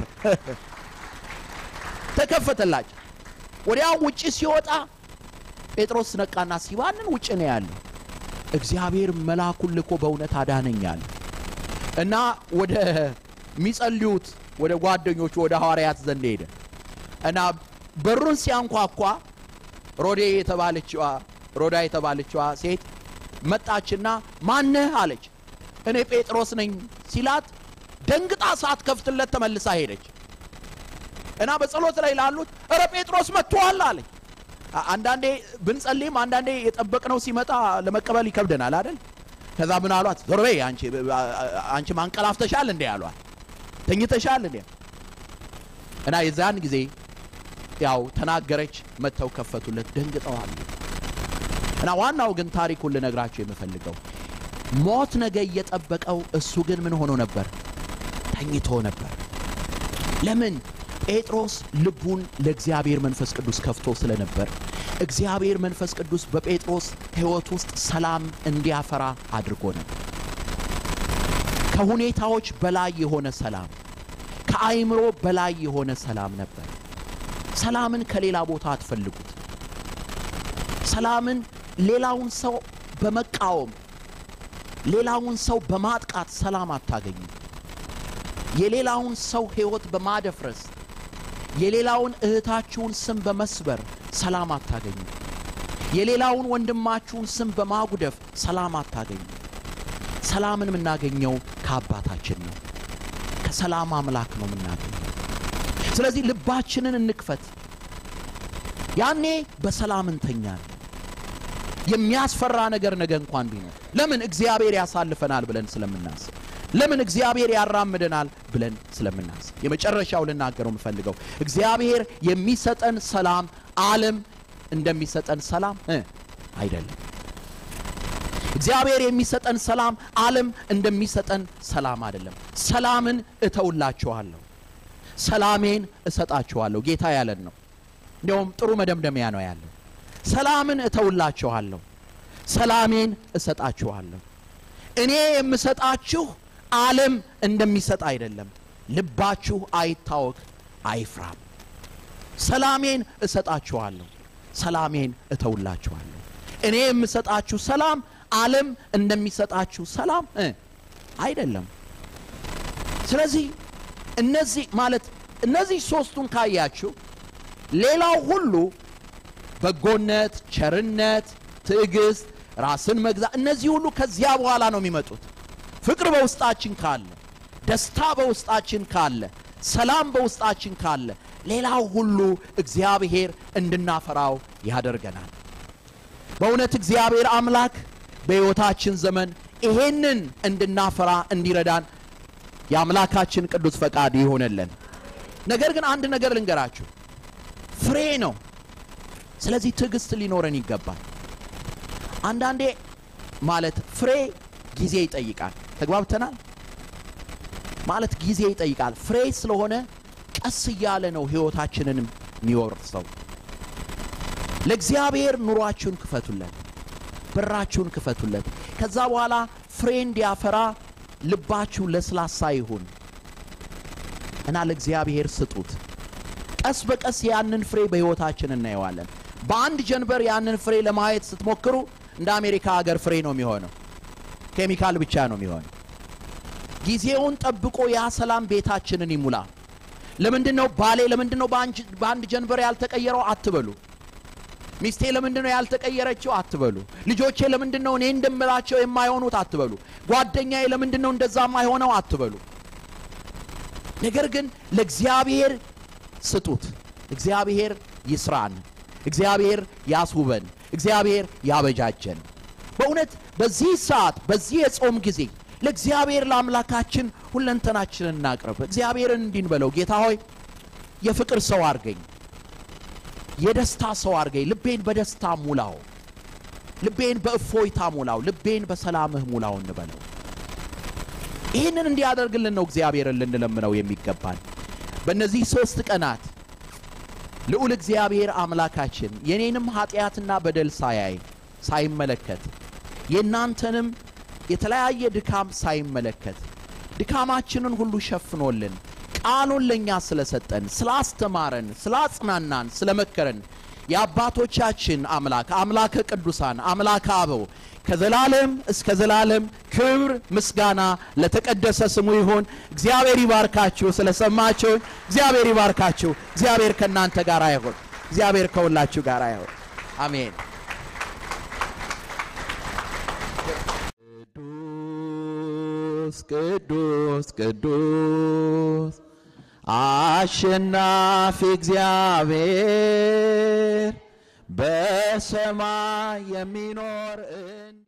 ተከፈተላቸው ወዲያው ውጪ ሲወጣ ጴጥሮስ ነቃና ሲባንን ውጪ ነው ያለው እግዚአብሔር መልአኩን ልኮ በእውነት አዳነኛል እና ወደ ሚጸልዩት ወደ ጓደኞቹ ወደ ሐዋርያት ዘንድ ሄደ እና በሩን ሲያንኳኳ ሮዴ የተባለችዋ ሮዳ የተባለችዋ ሴት መጣችና ማነህ አለች እኔ ጴጥሮስ ነኝ ሲላት ደንግጣ ሰዓት ከፍትለት ተመልሳ ሄደች እና በጸሎት ላይ ላሉት አረ ጴጥሮስ መጥቷል አለች አንዳንዴ ብንጸልይም አንዳንዴ የጠበቅነው ሲመጣ ለመቀበል ይከብደናል አይደል ከዛ ምን አሏት ዞርቤ አንቺ አንቺ ማንቀላፍተሻል እንዴ አሏት ተኝተሻል እንዴ እና የዛን ጊዜ ያው ተናገረች መተው ከፈቱለት ደንግጠዋል እና ዋናው ግን ታሪኩን ልነግራችሁ የምፈልገው ሞት ነገ እየጠበቀው እሱ ግን ምን ሆኖ ነበር ተኝቶ ነበር ለምን ጴጥሮስ ልቡን ለእግዚአብሔር መንፈስ ቅዱስ ከፍቶ ስለነበር እግዚአብሔር መንፈስ ቅዱስ በጴጥሮስ ሕይወት ውስጥ ሰላም እንዲያፈራ አድርጎ ነበር ከሁኔታዎች በላይ የሆነ ሰላም ከአይምሮ በላይ የሆነ ሰላም ነበር ሰላምን ከሌላ ቦታ አትፈልጉት ሰላምን ሌላውን ሰው በመቃወም ሌላውን ሰው በማጥቃት ሰላም አታገኙ የሌላውን ሰው ሕይወት በማደፍረስ የሌላውን እህታችሁን ስም በመስበር ሰላም አታገኙ የሌላውን ወንድማችሁን ስም በማጉደፍ ሰላም አታገኙ ሰላምን የምናገኘው ከአባታችን ነው ከሰላም አምላክ ነው የምናገኘው ስለዚህ ልባችንን እንክፈት ያኔ በሰላም እንተኛለን የሚያስፈራ ነገር ነገ እንኳን ቢኖር ለምን እግዚአብሔር ያሳልፈናል ብለን ስለምናስብ ለምን እግዚአብሔር ያራምደናል ብለን ስለምናስብ የመጨረሻው ልናገረው የምፈልገው እግዚአብሔር የሚሰጠን ሰላም ዓለም እንደሚሰጠን ሰላም አይደለም እግዚአብሔር የሚሰጠን ሰላም ዓለም እንደሚሰጠን ሰላም አይደለም ሰላምን እተውላችኋለሁ ሰላሜን እሰጣችኋለሁ ጌታ ያለን ነው እንደውም ጥሩ መደምደሚያ ነው ያለው ሰላምን እተውላችኋለሁ ሰላሜን እሰጣችኋለሁ እኔ የምሰጣችሁ ዓለም እንደሚሰጥ አይደለም ልባችሁ አይታወክ አይፍራም ሰላሜን እሰጣችኋለሁ ሰላሜን እተውላችኋለሁ እኔ የምሰጣችሁ ሰላም ዓለም እንደሚሰጣችሁ ሰላም አይደለም ስለዚህ እነዚህ ማለት እነዚህ ሶስቱን ካያችሁ ሌላው ሁሉ በጎነት ቸርነት ትዕግስት ራስን መግዛት እነዚህ ሁሉ ከዚያ በኋላ ነው የሚመጡት ፍቅር በውስጣችን ካለ ደስታ በውስጣችን ካለ ሰላም በውስጣችን ካለ ሌላው ሁሉ እግዚአብሔር እንድናፈራው ያደርገናል በእውነት እግዚአብሔር አምላክ በሕይወታችን ዘመን ይሄንን እንድናፈራ እንዲረዳን የአምላካችን ቅዱስ ፈቃድ ይሆነልን ነገር ግን አንድ ነገር ልንገራችሁ ፍሬ ነው ስለዚህ ትዕግስት ሊኖረን ይገባል አንዳንዴ ማለት ፍሬ ጊዜ ይጠይቃል ተግባብተናል ማለት ጊዜ ይጠይቃል ፍሬ ስለሆነ ቀስ ያለ ነው ሕይወታችንን የሚወርሰው ለእግዚአብሔር ኑሯችሁን ክፈቱለት በራችሁን ክፈቱለት ከዛ በኋላ ፍሬ እንዲያፈራ ልባችሁ ለስላሳ ይሁን እና ለእግዚአብሔር ስጡት ቀስ በቀስ ያንን ፍሬ በሕይወታችን እናየዋለን በአንድ ጀንበር ያንን ፍሬ ለማየት ስትሞክሩ እንደ አሜሪካ ሀገር ፍሬ ነው የሚሆነው ኬሚካል ብቻ ነው የሚሆነው ጊዜውን ጠብቆ ያ ሰላም ቤታችንን ይሙላ ለምንድነው ባሌ ለምንድነው በአንድ ጀንበር ያልተቀየረው አትበሉ ሚስቴ ለምንድነው ያልተቀየረችው አትበሉ ልጆቼ ለምንድነው እኔ እንደምላቸው የማይሆኑት አትበሉ ጓደኛዬ ለምንድነው እንደዛ የማይሆነው አትበሉ ነገር ግን ለእግዚአብሔር ስጡት እግዚአብሔር ይስራን እግዚአብሔር ያስውበን እግዚአብሔር ያበጃጀን በእውነት በዚህ ሰዓት በዚህ የጾም ጊዜ ለእግዚአብሔር ለአምላካችን ሁለንተናችንን እናቅርብ እግዚአብሔርን እንዲንበለው ጌታ ሆይ የፍቅር ሰው አርገኝ የደስታ ሰው አርገኝ ልቤን በደስታ ሙላው ልቤን በእፎይታ ሙላው ልቤን በሰላምህ ሙላው እንበለው ይሄንን እንዲያደርግልን ነው እግዚአብሔርን ልንለምነው የሚገባል በእነዚህ ሶስት ቀናት ልዑል እግዚአብሔር አምላካችን የኔንም ኃጢያትና በደል ሳያይ ሳይመለከት የናንተንም የተለያየ ድካም ሳይመለከት ድካማችንን ሁሉ ሸፍኖልን ቃሉን ለኛ ስለሰጠን ስላስተማረን ስላጽናናን ስለመከረን የአባቶቻችን አምላክ አምላከ ቅዱሳን አምላከ አበው ከዘላለም እስከ ዘላለም ክብር ምስጋና ለተቀደሰ ስሙ ይሁን እግዚአብሔር ይባርካችሁ ስለሰማችሁ እግዚአብሔር ይባርካችሁ እግዚአብሔር ከናንተ ጋር ይሁን እግዚአብሔር ከሁላችሁ ጋር ይሁን አሜን ቅዱስ ቅዱስ አሸናፊ እግዚአብሔር በሰማይ የሚኖር